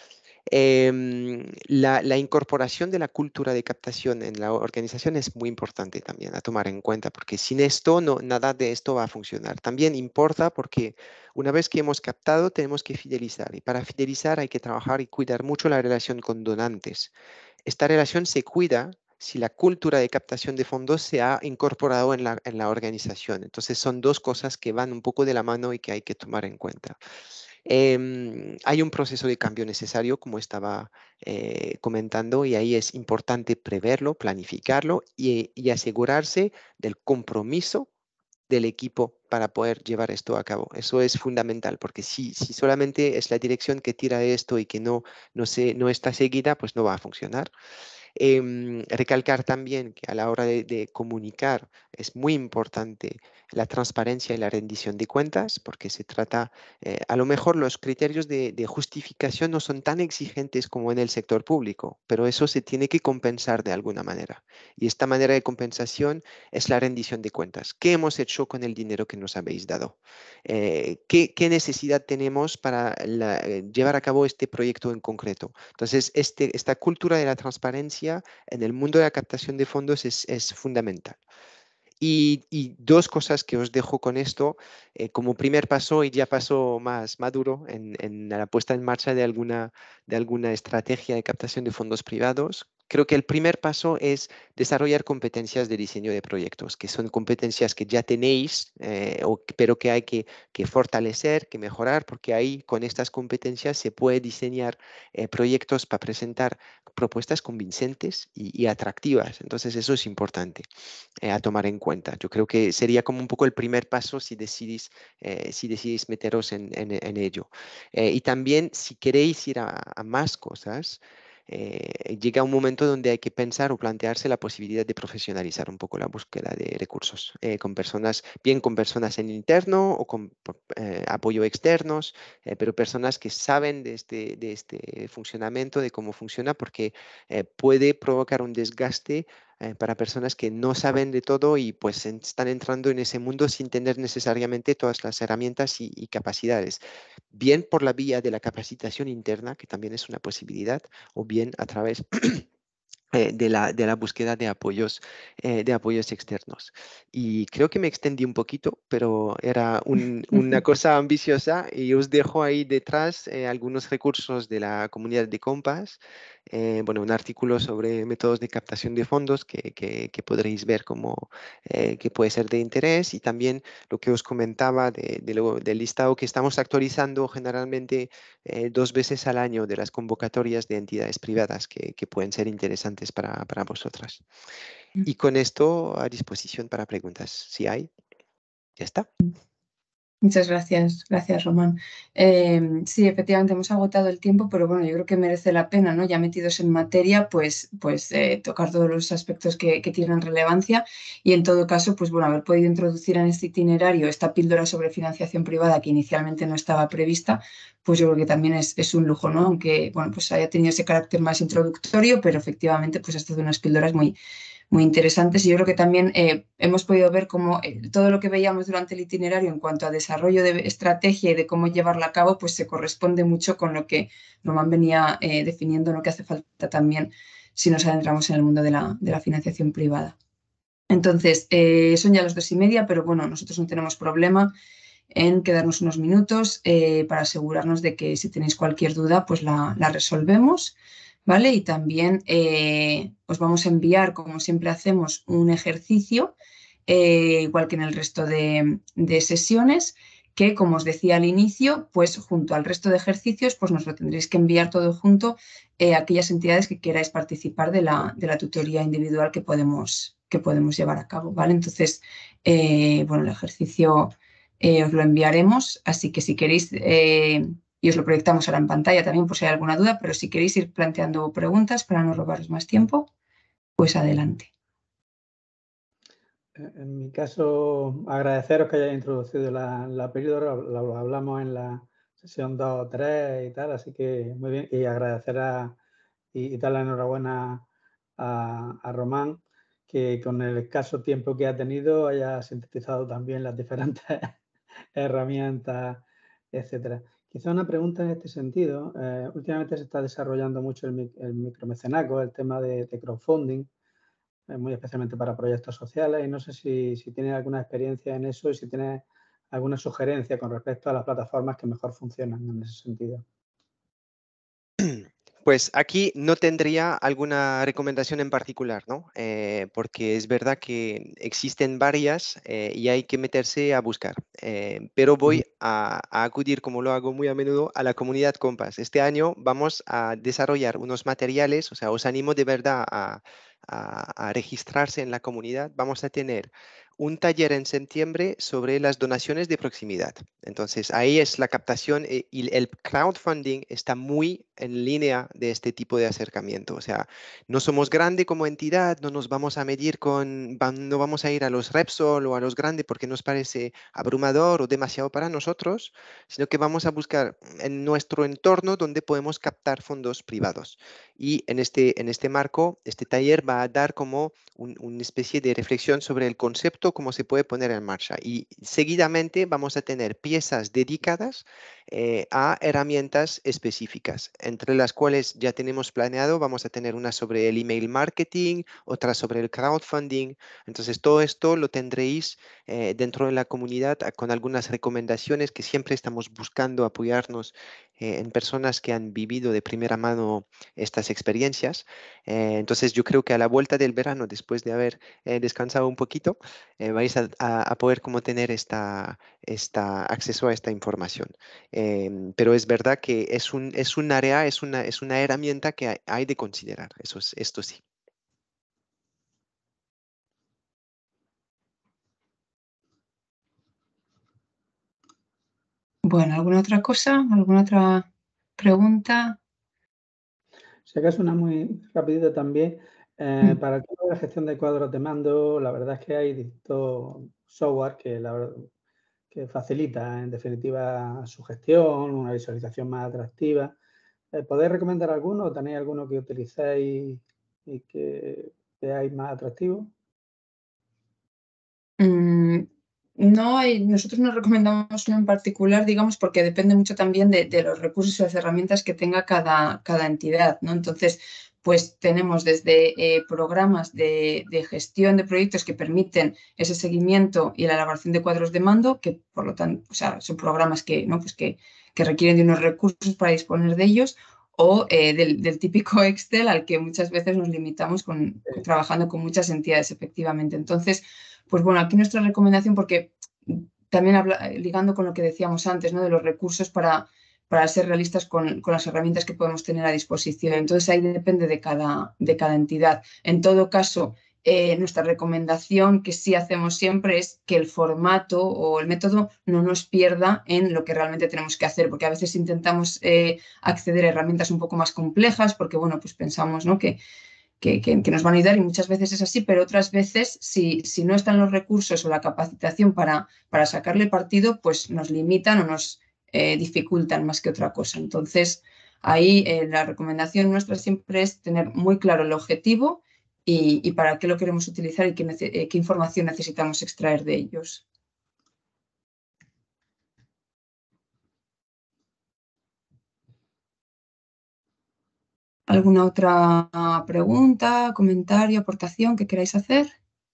La incorporación de la cultura de captación en la organización es muy importante también a tomar en cuenta, porque sin esto nada de esto va a funcionar. También importa porque una vez que hemos captado tenemos que fidelizar y para fidelizar hay que trabajar y cuidar mucho la relación con donantes. Esta relación se cuida si la cultura de captación de fondos se ha incorporado en la organización. Entonces son dos cosas que van un poco de la mano y que hay que tomar en cuenta. Hay un proceso de cambio necesario, como estaba comentando, y ahí es importante preverlo, planificarlo y asegurarse del compromiso del equipo para poder llevar esto a cabo. Eso es fundamental, porque si solamente es la dirección que tira esto y que no está seguida, pues no va a funcionar. Recalcar también que a la hora de comunicar es muy importante la transparencia y la rendición de cuentas, porque se trata, a lo mejor los criterios de justificación no son tan exigentes como en el sector público, pero eso se tiene que compensar de alguna manera. Y esta manera de compensación es la rendición de cuentas. ¿Qué hemos hecho con el dinero que nos habéis dado? ¿Qué necesidad tenemos para llevar a cabo este proyecto en concreto? Entonces, esta cultura de la transparencia en el mundo de la captación de fondos es fundamental. Y dos cosas que os dejo con esto, como primer paso y ya paso más maduro en la puesta en marcha de alguna estrategia de captación de fondos privados. Creo que el primer paso es desarrollar competencias de diseño de proyectos, que son competencias que ya tenéis, pero que hay que fortalecer, que mejorar, porque ahí con estas competencias se puede diseñar proyectos para presentar propuestas convincentes y atractivas. Entonces, eso es importante a tomar en cuenta. Yo creo que sería como un poco el primer paso si decidís meteros en ello. Y también, si queréis ir a más cosas, llega un momento donde hay que pensar o plantearse la posibilidad de profesionalizar un poco la búsqueda de recursos con personas, bien con personas en interno o con apoyo externos, pero personas que saben de este funcionamiento, de cómo funciona, porque puede provocar un desgaste para personas que no saben de todo y pues están entrando en ese mundo sin tener necesariamente todas las herramientas y capacidades, bien por la vía de la capacitación interna, que también es una posibilidad, o bien a través de la búsqueda de apoyos externos. Y creo que me extendí un poquito, pero era una cosa ambiciosa y os dejo ahí detrás algunos recursos de la comunidad de Compass, bueno, un artículo sobre métodos de captación de fondos que podréis ver como que puede ser de interés, y también lo que os comentaba del listado que estamos actualizando generalmente 2 veces al año de las convocatorias de entidades privadas que pueden ser interesantes para vosotras. Y con esto a disposición para preguntas, si hay. Ya está. Muchas gracias Román. Sí, efectivamente hemos agotado el tiempo, pero bueno, yo creo que merece la pena, ¿no? Ya metidos en materia, pues tocar todos los aspectos que tienen relevancia, y en todo caso, pues bueno, haber podido introducir en este itinerario esta píldora sobre financiación privada que inicialmente no estaba prevista, pues yo creo que también es un lujo, ¿no? Aunque, bueno, pues haya tenido ese carácter más introductorio, pero efectivamente pues ha estado unas píldoras muy interesantes, y yo creo que también hemos podido ver cómo todo lo que veíamos durante el itinerario en cuanto a desarrollo de estrategia y de cómo llevarla a cabo, pues se corresponde mucho con lo que Román venía definiendo, lo que hace falta también si nos adentramos en el mundo de la financiación privada. Entonces, son ya las 2:30, pero bueno, nosotros no tenemos problema en quedarnos unos minutos para asegurarnos de que si tenéis cualquier duda, pues la resolvemos, ¿vale? Y también os vamos a enviar, como siempre hacemos, un ejercicio, igual que en el resto de sesiones, que, como os decía al inicio, pues junto al resto de ejercicios, pues nos lo tendréis que enviar todo junto a aquellas entidades que queráis participar de la tutoría individual que podemos llevar a cabo, ¿vale? Entonces, bueno, el ejercicio os lo enviaremos, así que si queréis, y os lo proyectamos ahora en pantalla también por si hay alguna duda, pero si queréis ir planteando preguntas para no robaros más tiempo, pues adelante. En mi caso, agradeceros que hayáis introducido la píldora, lo hablamos en la sesión 2 o 3 y tal, así que muy bien, y agradecer y darle la enhorabuena a Román, que con el escaso tiempo que ha tenido haya sintetizado también las diferentes herramientas, etcétera. Quizá una pregunta en este sentido. Últimamente se está desarrollando mucho el micromecenazgo, el tema de crowdfunding, muy especialmente para proyectos sociales, y no sé si tienes alguna experiencia en eso y si tienes alguna sugerencia con respecto a las plataformas que mejor funcionan en ese sentido. Pues aquí no tendría alguna recomendación en particular, ¿no? Porque es verdad que existen varias y hay que meterse a buscar. Pero voy a acudir, como lo hago muy a menudo, a la comunidad Compass. Este año vamos a desarrollar unos materiales, o sea, os animo de verdad a registrarse en la comunidad. Vamos a tener un taller en septiembre sobre las donaciones de proximidad. Entonces, ahí es la captación y el crowdfunding está muy en línea de este tipo de acercamiento. O sea, no somos grande como entidad, no nos vamos a medir no vamos a ir a los Repsol o a los grandes porque nos parece abrumador o demasiado para nosotros, sino que vamos a buscar en nuestro entorno donde podemos captar fondos privados. Y en este marco, este taller va a dar como una especie de reflexión sobre el concepto, cómo se puede poner en marcha. Y seguidamente vamos a tener piezas dedicadas a herramientas específicas, entre las cuales ya tenemos planeado, vamos a tener una sobre el email marketing, otra sobre el crowdfunding. Entonces, todo esto lo tendréis dentro de la comunidad con algunas recomendaciones que siempre estamos buscando apoyarnos en personas que han vivido de primera mano estas experiencias. Entonces, yo creo que a la vuelta del verano, después de haber descansado un poquito, vais a poder como tener acceso a esta información. Pero es verdad que es un área, es una herramienta que hay de considerar. Esto sí. Bueno, ¿alguna otra cosa? ¿Alguna otra pregunta? Si acaso una muy rapidita también, para el tema de la gestión de cuadros de mando, la verdad es que hay distintos software que facilita, en definitiva, su gestión, una visualización más atractiva. ¿Podéis recomendar alguno o tenéis alguno que utilicéis y que veáis más atractivo? No nosotros no recomendamos uno en particular, digamos, porque depende mucho también de los recursos y las herramientas que tenga cada entidad, ¿no? Entonces, pues tenemos desde programas de gestión de proyectos que permiten ese seguimiento y la elaboración de cuadros de mando, que por lo tanto, o sea, son programas que, ¿no? Pues que requieren de unos recursos para disponer de ellos, o del típico Excel al que muchas veces nos limitamos trabajando con muchas entidades, efectivamente. Entonces, pues bueno, aquí nuestra recomendación, porque también ligando con lo que decíamos antes, ¿no? De los recursos para ser realistas con las herramientas que podemos tener a disposición. Entonces ahí depende de cada entidad. En todo caso, nuestra recomendación que sí hacemos siempre es que el formato o el método no nos pierda en lo que realmente tenemos que hacer, porque a veces intentamos acceder a herramientas un poco más complejas, porque bueno, pues pensamos, ¿no? que nos van a ayudar, y muchas veces es así, pero otras veces, si no están los recursos o la capacitación para sacarle partido, pues nos limitan o nos dificultan más que otra cosa. Entonces, ahí la recomendación nuestra siempre es tener muy claro el objetivo y para qué lo queremos utilizar y qué información necesitamos extraer de ellos. ¿Alguna otra pregunta, comentario, aportación que queráis hacer?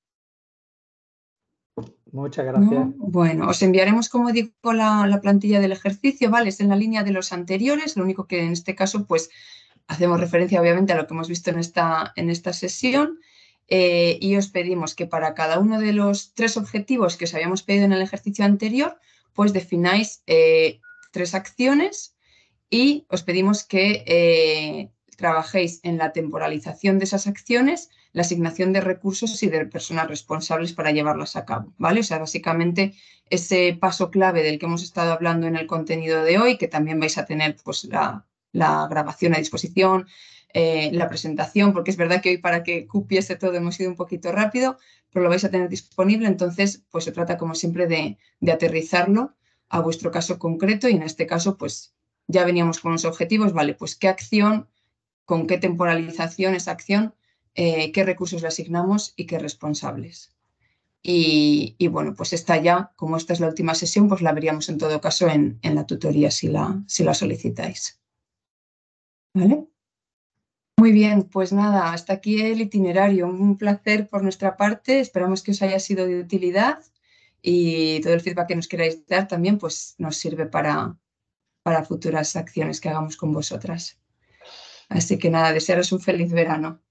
Muchas gracias. ¿No? Bueno, os enviaremos, como digo, la plantilla del ejercicio, ¿vale? Es en la línea de los anteriores, lo único que en este caso, pues, hacemos referencia, obviamente, a lo que hemos visto en esta sesión, y os pedimos que para cada uno de los 3 objetivos que os habíamos pedido en el ejercicio anterior, pues defináis 3 acciones, y os pedimos que trabajéis en la temporalización de esas acciones, la asignación de recursos y de personas responsables para llevarlas a cabo, ¿vale? O sea, básicamente ese paso clave del que hemos estado hablando en el contenido de hoy, que también vais a tener pues la grabación a disposición, la presentación, porque es verdad que hoy para que cupiese todo hemos ido un poquito rápido, pero lo vais a tener disponible. Entonces, pues se trata como siempre de aterrizarlo a vuestro caso concreto, y en este caso pues ya veníamos con los objetivos, vale, pues qué acción, con qué temporalización esa acción, qué recursos le asignamos y qué responsables. Y bueno, pues como esta es la última sesión, pues la veríamos en todo caso en la tutoría si la solicitáis. ¿Vale? Muy bien, pues nada, hasta aquí el itinerario. Un placer por nuestra parte, esperamos que os haya sido de utilidad, y todo el feedback que nos queráis dar también pues nos sirve para futuras acciones que hagamos con vosotras. Así que nada, desearos un feliz verano.